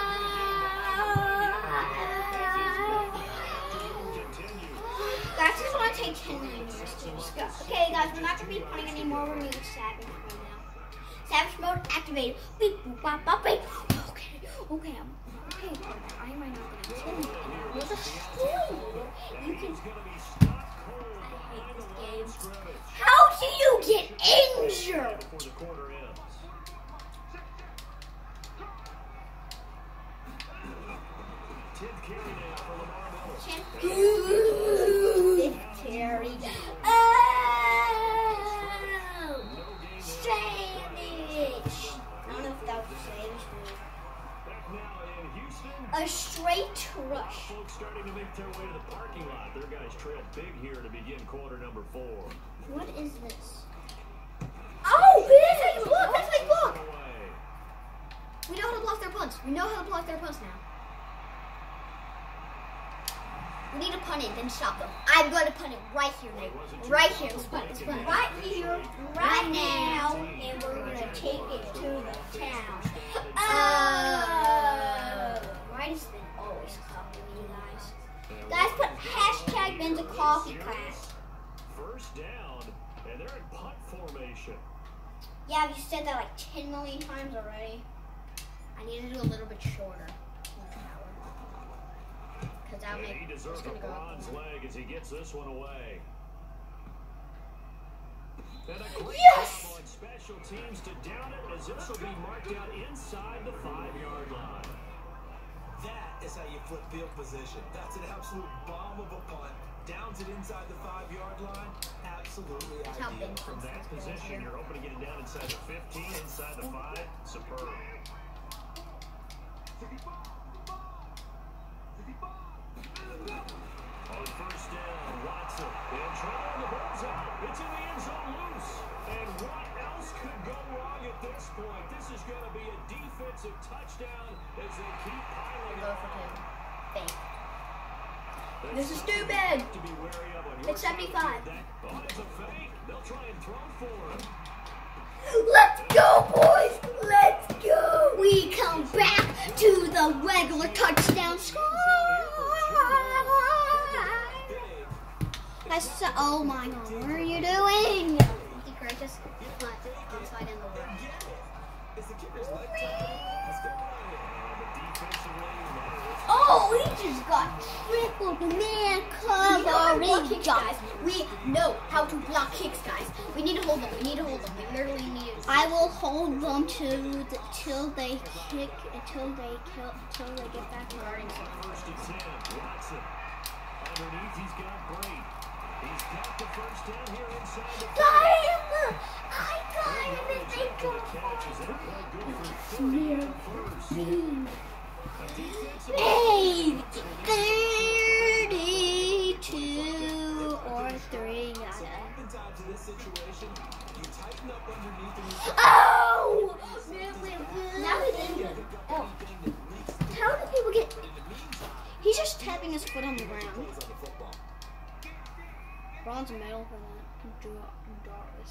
That's just gonna take 10 minutes to discuss. Okay, guys, we're not gonna be playing anymore. We're gonna be 7 right now. Savage mode activated. Beep, boop, bop, bop, beep. Okay. Okay. I might not gonna kill you. I will destroy you. You can. I hate this game. How do you get injured? Fifth carry. Oh! Savage! I don't know if that was savage. A straight rush. Folks starting to make their way to the parking lot. Their guys trail big here to begin quarter number 4. What is this? Oh! That's how you block! That's how you block! We know how to block their punts. We know how to block their punts now. We need to punt it, then stop them. I'm going to punt it right here, Nate. Right here. Let's punt it. Right here, right now, and we're going to take it to the town. Why does Ben always copy me, guys? Guys, put hashtag Ben's a coffee class. First down, and they're in punt formation. Yeah, you said that like 10 million times already. I need to do a little bit shorter. Because that'll make he deserves a bronze leg as he gets this one away. And a great job on special teams to down it as this will be marked out inside the 5-yard line. That is how you flip field position. That's an absolute bomb of a punt. Downs it inside the 5-yard line. Absolutely ideal. From that position, you're hoping to get it down inside the 15, inside the 5. Superb. On first down, Watson in trouble. The ball's out. It's in the end zone loose. And what else could go wrong at this point? This is going to be a defensive touchdown as they keep piling Go up. for him. Fake. This is stupid. To be wary of on your It's 75. Oh, it's a fake. They'll try and throw for him. Let's go, boys. Let's go. We come back to the regular touchdown score. Oh my god, what are you doing? The greatest punt outside in the world. Oh, he just got triple man coverage, guys. We know how to block kicks, guys. We need to hold them. We need to hold them. We literally need to. I will hold them till they kick, till they get back to our First and 10. Watson. Underneath, he's got Bray. He's got the first down here inside the Got him! I got him and they go catches. That play good for 30 first. Made 32 or 3. Oftentimes in this situation, you tighten up underneath and you Oh! Now he's in. Oh. How do people get... He's just tapping his foot on the ground. Bronze medal for that. Doris.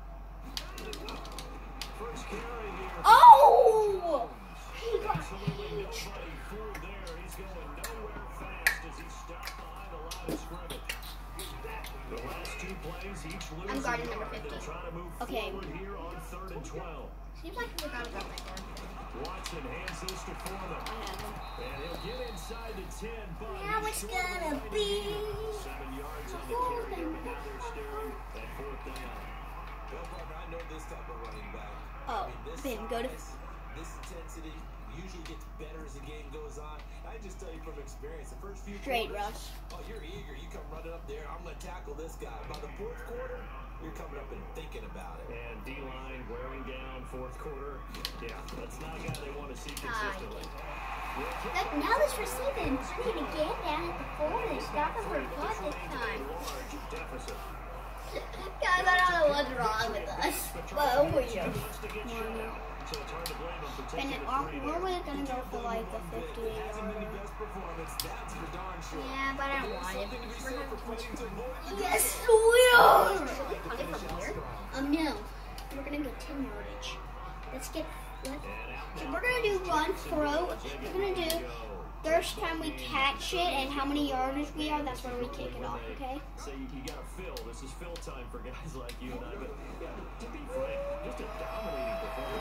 First carry here. Oh! He got... Absolutely nobody fooled there. He's going nowhere fast as he's stopped behind the line of scrimmage. The last 2 plays, each losing I'm guarding number yard. 50. They're trying to move Okay. forward here on 3rd and 12. Seems like we forgot about my guard. Watson hands this to Foreman. I have him. And he'll get inside the 10, but Now he's it's short gonna of the be... 7 yards on the carry, and now they're staring at 4th down. Well, partner, I know this type of running back. Oh, this Ben, go to... size, this intensity usually gets better as the game goes on. I just tell you from experience, the first few Straight quarters, rush. oh, you're eager. You come running up there. I'm going to tackle this guy. By the 4th quarter, you're coming up and thinking about it. And D-line wearing down 4th quarter. Yeah, that's not a guy they want to see consistently. Now this receiver is punting again down at the 4. They stopped him for a punt this time. Large deficit. Guys, I don't know what's wrong with us. Well, we do. So it's hard to blame him for And taking then the we're 3 really gonna go for like the 58 Hasn't been the yarder. best performance. That's for darn sure. Yeah, but I don't want it. Something to be We're said having for playing to more. Yes, we are! punt it from here. No. We're gonna go 10 yardage. Let's get. So we're gonna do run, throw. We're gonna do first time we catch it and how many yardage we are. That's where we kick it off. Okay. So you got to fill. This is fill time for guys like you and I. But yeah, to be frank, just a dominating performance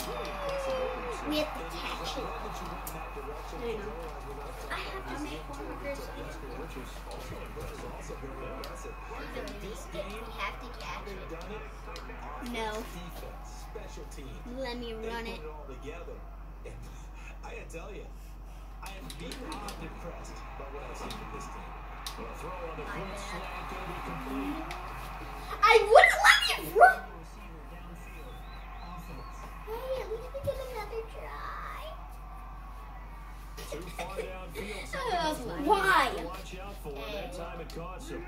We have to catch it. I know. I have to make one reverse. We have to catch it. No. Let me run it. I gotta tell you, I am beyond impressed by what I've seen from this team. The throw on the front slant going to be complete. I wouldn't let me run. Hey, at least we get another try. Too far downfield. Why? Watch out for that time it costs him.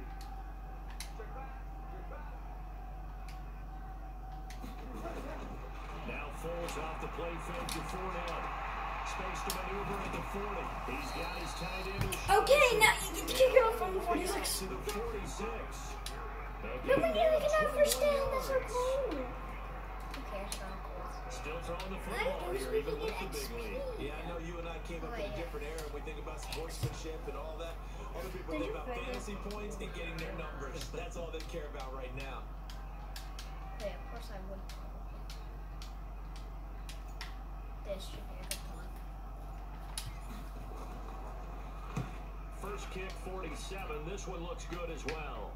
Now Foles off the play fake to Fournette. Space to maneuver at the 40. He's got his tight end. Okay, now you get to kick it off from the 46. To the 46. No, we need to get our first down. That's our goal. Who cares about goals? Still throwing the football here, even with the big lead. Yeah, I know you and I came up in a different era. We think about sportsmanship and all that. Other people think about fantasy points and getting their numbers. That's all they care about right now. Yeah, of course I would. This should be a good one. First kick, 47. This one looks good as well.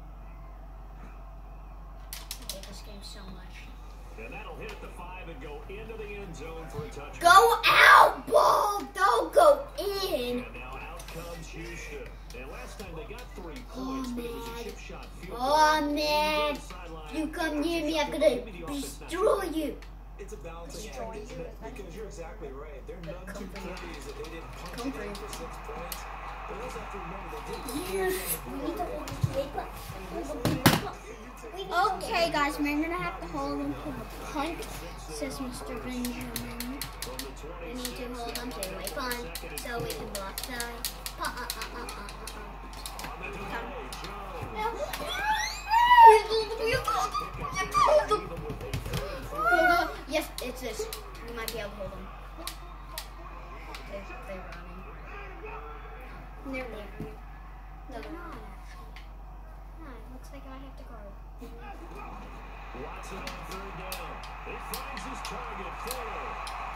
I hate this game so much. And that'll hit the 5 and go into the end zone for a touchdown. Go out, ball! Don't go in! And now out comes Houston. And last time they got 3 points, but it was a chip shot field goal. Oh, man. You come near me, I'm gonna destroy you. It's a balancing act, isn't it? Because you're exactly right. They're none too pretty as if they didn't punch it in for 6 points. But we also have to remember they did. Okay, guys, we're gonna have to hold him for the punt, says Mr. Benjamin. We need to hold him to a punt so we can block the Yes, it's this. We might be able to hold him. They're running. They're leaving. No, they're not actually. No, it looks like I have to guard. Watson on 3rd down. He finds his target. Fuller.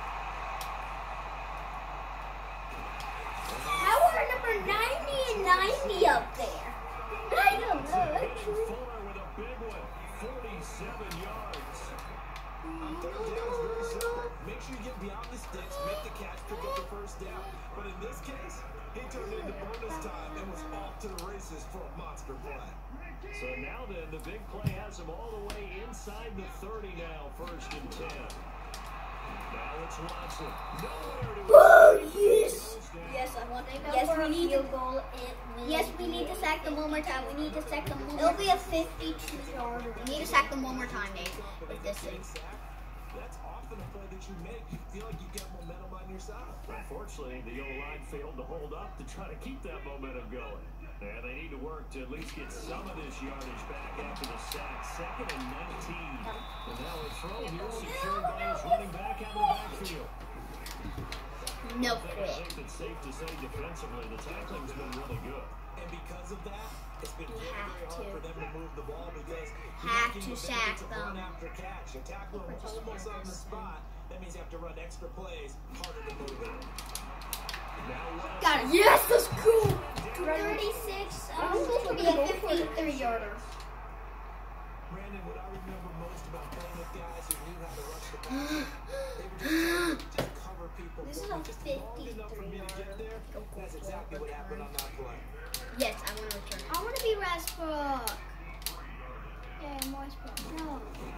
How are number 90 and 90 up there? I don't know. Fuller with a big one. 47 yards. On 3rd down is very simple. Make sure you get beyond the sticks, make the catch, pick up the first down. But in this case, he turned it into bonus time and was off to the races for a monster play. So now then, the big play has him all the way inside the 30 now, 1st and 10. Now it's Watson. Nowhere to Oh, yes! Yes, I want to Yes, for we a need field to- goal. Yes, we need to sack them one more time. We need to sack them one It'll more be a 52-yarder. We need to sack them one more time, Nate, with this thing. That's often a play that you make. You feel like you get momentum on your side. Unfortunately, the O-line failed to hold up to try to keep that momentum going. And they need to work to at least get some of this yardage back after the sack. 2nd and 19. And now a throw here secured by his running back out of the backfield. No I quit. think it's safe to say defensively the tackling's been really good. And because of that, it's been very, very hard for them to move the ball because Have to sack run them. after catch. You tackle them almost on the spot. That means you have to run extra plays, harder to move it. Got it. Yes, let's go. 36. I'm supposed to be a 53-yarder. Brandon, what I remember most about playing with guys who knew how to rush the ball, they would just cover people. This is a just long enough for me to get there. That's exactly what happened on that play. Yes, I want to return. I want to be Westbrook. Yeah, I'm Westbrook. No.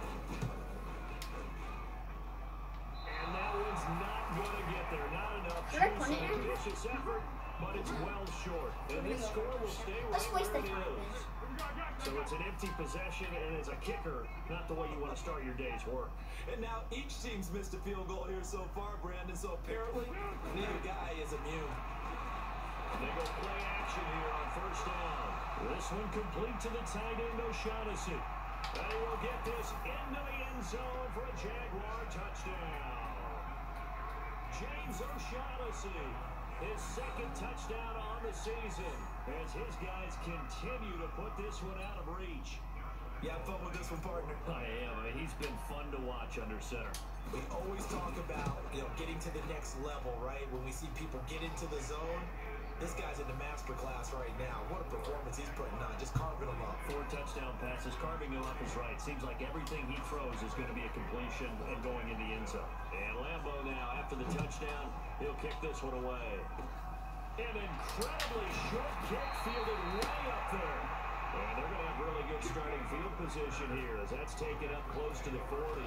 And that one's not going to get there. Not enough. Should I put it in? Ambitious effort, but it's well short. And this score will stay right Let's waste where the it time. is. So it's an empty possession, and as a kicker, not the way you want to start your day's work. And now each team's missed a field goal here so far, Brandon. So apparently, neither guy is immune. They go play action here on 1st down. This one complete to the tight end, O'Shaughnessy. And he will get this into the end zone for a Jaguar touchdown. James O'Shaughnessy, his 2nd touchdown on the season, as his guys continue to put this one out of reach. You have fun with this one, partner? I am. I mean, he's been fun to watch under center. We always talk about, getting to the next level, right? When we see people get into the zone, this guy's in the master class right now. What a performance he's putting on, just carving them up. 4 touchdown passes, carving them up is right. Seems like everything he throws is going to be a completion and going in the end zone. And Lambeau now, after the touchdown, he'll kick this one away. An incredibly short kick fielded way up there. And they're going to have really good starting field position here as that's taken up close to the 40.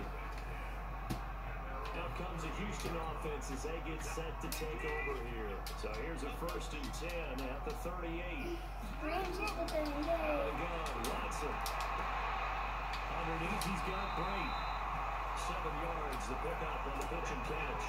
Now comes the Houston offense as they get set to take over here. So here's a 1st and 10 at the 38. Rams at the 38. Out of the gun, Watson. Underneath, he's got Brait. 7 yards, the pickup on the pitch and catch.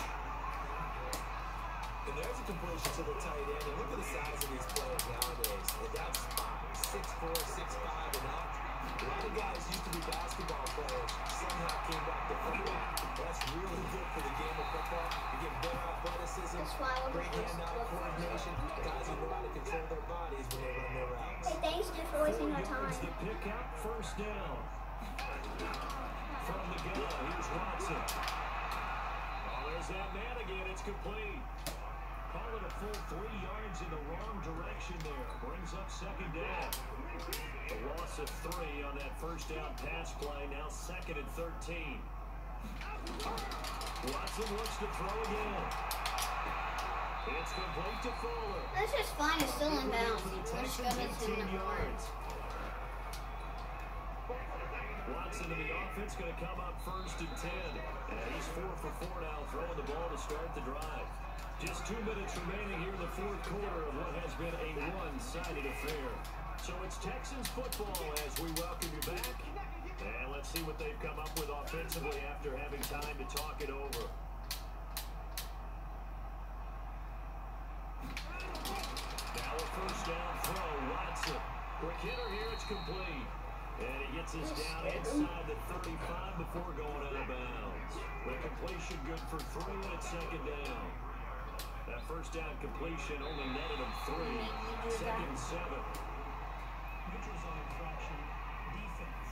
And there's a completion to the tight end. And look at the size of these players nowadays. And that's 6'4", 6'5", and up. A lot of guys used to be basketball players. Somehow came back to football. That's really good for the game of football. You get better athleticism, great hand-eye coordination. Guys who know how to control their bodies when they run their routes. Hey, thanks for wasting our time. The pickup, 1st down. From the gun, here's Watson. Oh, there's that man again. It's complete. Call it a full 3 yards in the wrong direction there. Brings up 2nd down. A loss of 3 on that 1st down pass play. Now 2nd and 13. Watson looks to throw again. It's complete to Fuller. That's just fine. It's still in bounds. We're just going to 15 yards. Watson in the offense going to come up 1st and 10. And he's 4 for 4 now, throwing the ball to start the drive. Just 2 minutes remaining here in the 4th quarter of what has been a one-sided affair. So it's Texans football as we welcome you back. And let's see what they've come up with offensively after having time to talk it over. Now a 1st down throw, Watson. Quick hitter here, it's complete. And he gets us down inside the 35 before going out of bounds. The completion good for 3 and it's 2nd down. That 1st down completion only netted him 3. 2nd and 7. Neutral zone infraction, defense.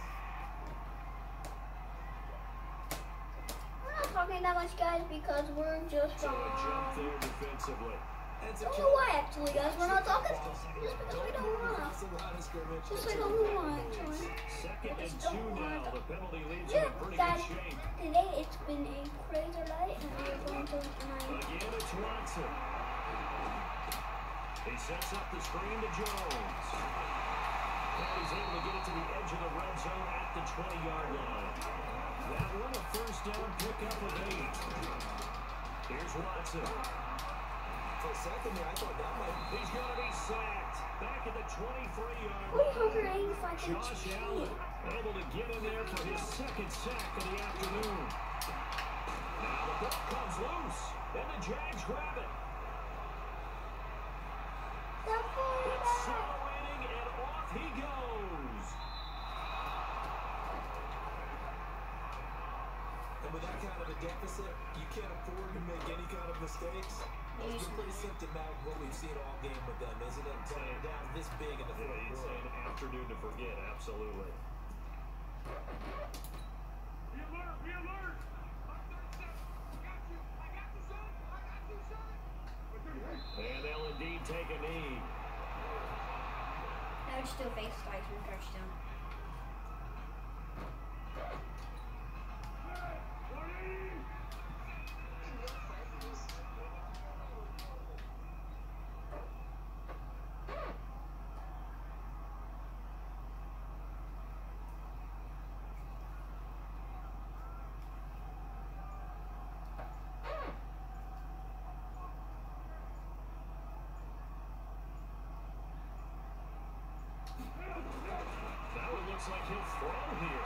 We're not talking that much, guys, because we're just So a jump there defensively. I don't know why, actually, guys. We're not talking just because we don't want. Just we don't want. 2nd and 2 now. The penalty leaves Yeah, him in pretty guys, good shape. today it's been a crazy night, and we're going to Again, it's Watson. He sets up the screen to Jones. And he's able to get it to the edge of the red zone at the 20-yard line. That one a 1st down pickup of 8. Here's Watson. For a second there, I thought that might... He's going to be sacked. Back at the 23-yard line. 185 Josh Allen able to get in there for his 2nd sack of the afternoon. Now the ball comes loose, and the Jags grab it. Accelerating, and off he goes. And with that kind of a deficit, you can't afford to make any kind of mistakes. It's been pretty symptomatic of what we've seen all game with them, isn't it? Playing down this big in the 4th It's quarter. an afternoon to forget, absolutely. Be alert, be alert. And they'll indeed take a knee. I would still face Tyson touchdown. Looks like he'll throw here.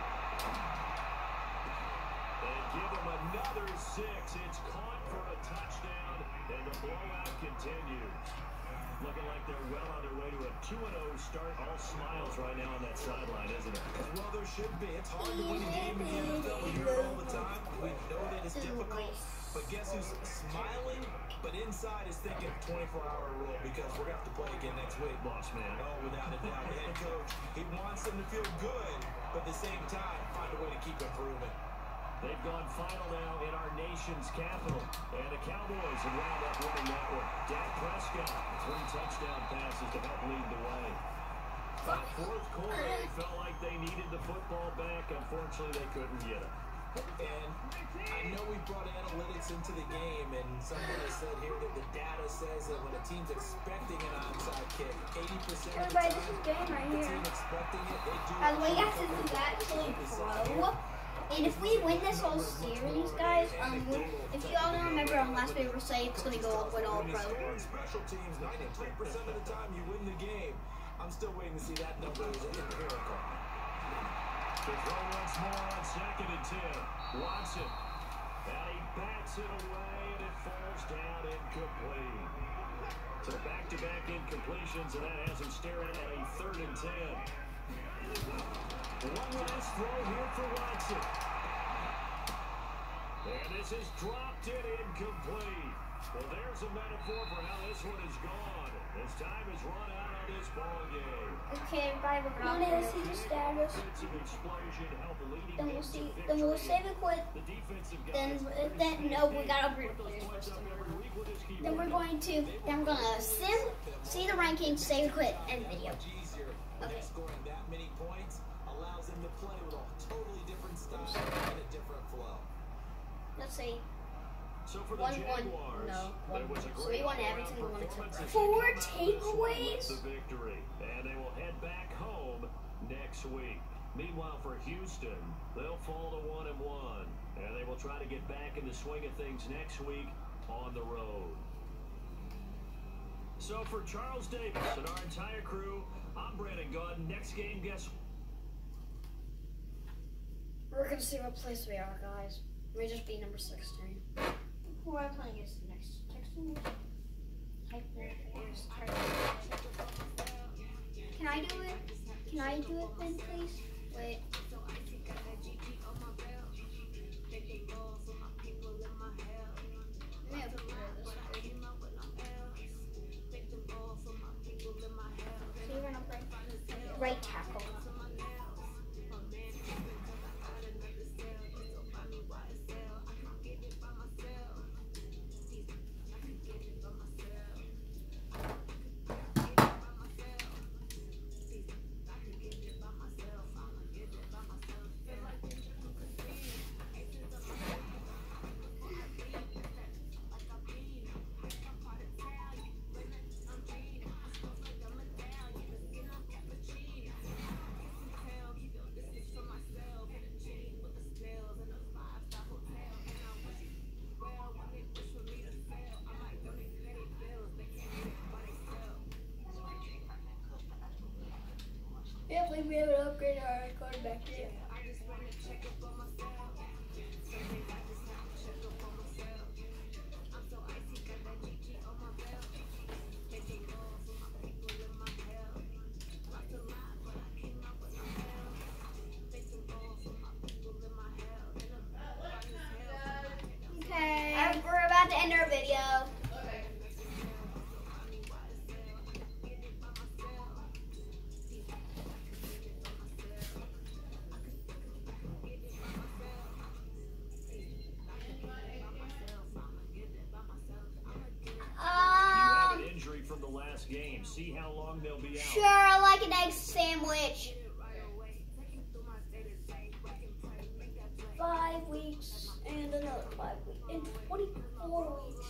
And give him another 6. It's caught for a touchdown, and the blowout continues. Looking like they're well on their way to a 2-0 start. All smiles right now on that sideline, isn't it? Well, there should be. It's hard to win a game in the NFL. We hear it all the time. We know that it's difficult. But guess who's smiling, but inside is thinking 24-hour rule because we're going to have to play again next week. Boss man. Oh, without a doubt. The head coach, he wants them to feel good, but at the same time, find a way to keep improving. They've gone final now in our nation's capital. And the Cowboys have wound up winning that one. Dak Prescott, 3 touchdown passes to help lead the way. That fourth quarter, they felt like they needed the football back. Unfortunately, they couldn't get it. And I know we brought analytics into the game, and someone has said here that the data says that when a team's expecting an onside kick, 80% of the Everybody, time, this is game right the here. team expecting it, they do By the way, it. guys, this is actually pro. And if we win this whole series, guys, if you all remember on last video, we were saying it's going to go all win all pro. Special teams, 93% of the time you win the game. I'm still waiting to see that number is empirical. To throw once more on 2nd and 10. Watson. And he bats it away, and it falls down incomplete. So back-to-back incompletions, and that has him staring at a 3rd and 10. One last throw here for Watson. And this is dropped in incomplete. Well, there's a metaphor for how this one is gone. As time is run out on this ball game. Okay, everybody, we're Now going they see the status. Defensive explosion helped leading Then we'll them see. to Then we'll victory. save it quick. The defensive guys Then no, we gotta upgrade the players first. Then we're going to. Then we're gonna see the rankings, save it quick, end video. Much easier when Okay. scoring that many points allows them to play with a totally different style and a different flow. Let's see. So for the 1-1. Jaguars, No, there was a so we great won all-around everything we wanted to. performance as 4 the takeaways? the victory, and they will head back home next week. Meanwhile, for Houston, they'll fall to 1-1, and they will try to get back in the swing of things next week on the road. So for Charles Davis and our entire crew, I'm Brandon Gunn. Next game, guess We're gonna see what place we are, guys. We just beat number 16. Who am I playing against next? Texans? Can I do it? Can I do it then, please? Wait. Let me have to do this. So you're gonna play right tackle. Yeah, I believe we haven't upgraded our quarterback yet. Okay. We're about to end our video. from the last game. See how long they'll be out. Sure, I like an egg sandwich. 5 weeks and another 5 weeks and 24 weeks.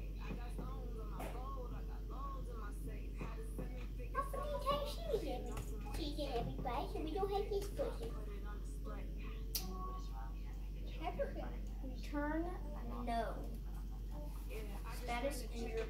Everybody, so we don't have this person. Return no. Status injured.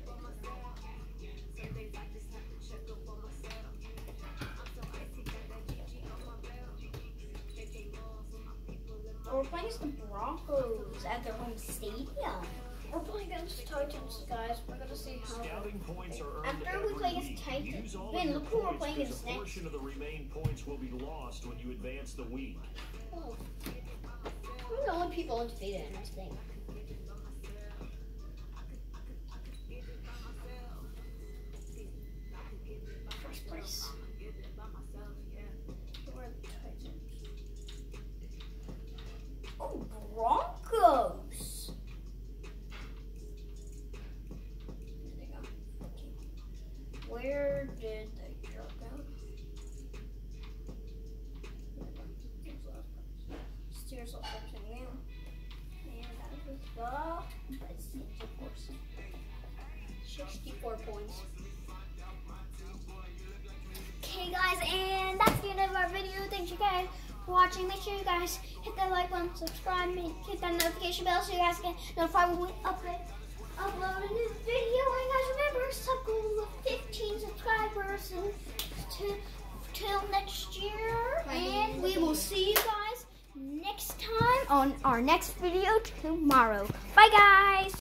We're playing against the Broncos at their home stadium. We're playing against Titans, guys. We're gonna see how. Scouting points are earned After we every play week. against Titans, Use all Ben, of your look who we're points playing because against a next. portion of the remaining points will be lost when you advance the week. Oh. We're the only people undefeated in this thing. pistol person. And that was the best ninja course. 64 points. Okay, guys, and that's the end of our video. Thank you guys for watching. Make sure you guys hit that like button, subscribe, and hit that notification bell so you guys get notified when we upload a new video. And guys, remember, sub goal of 15 subscribers till next year. And we will see you guys next time on our next video tomorrow. Bye, guys.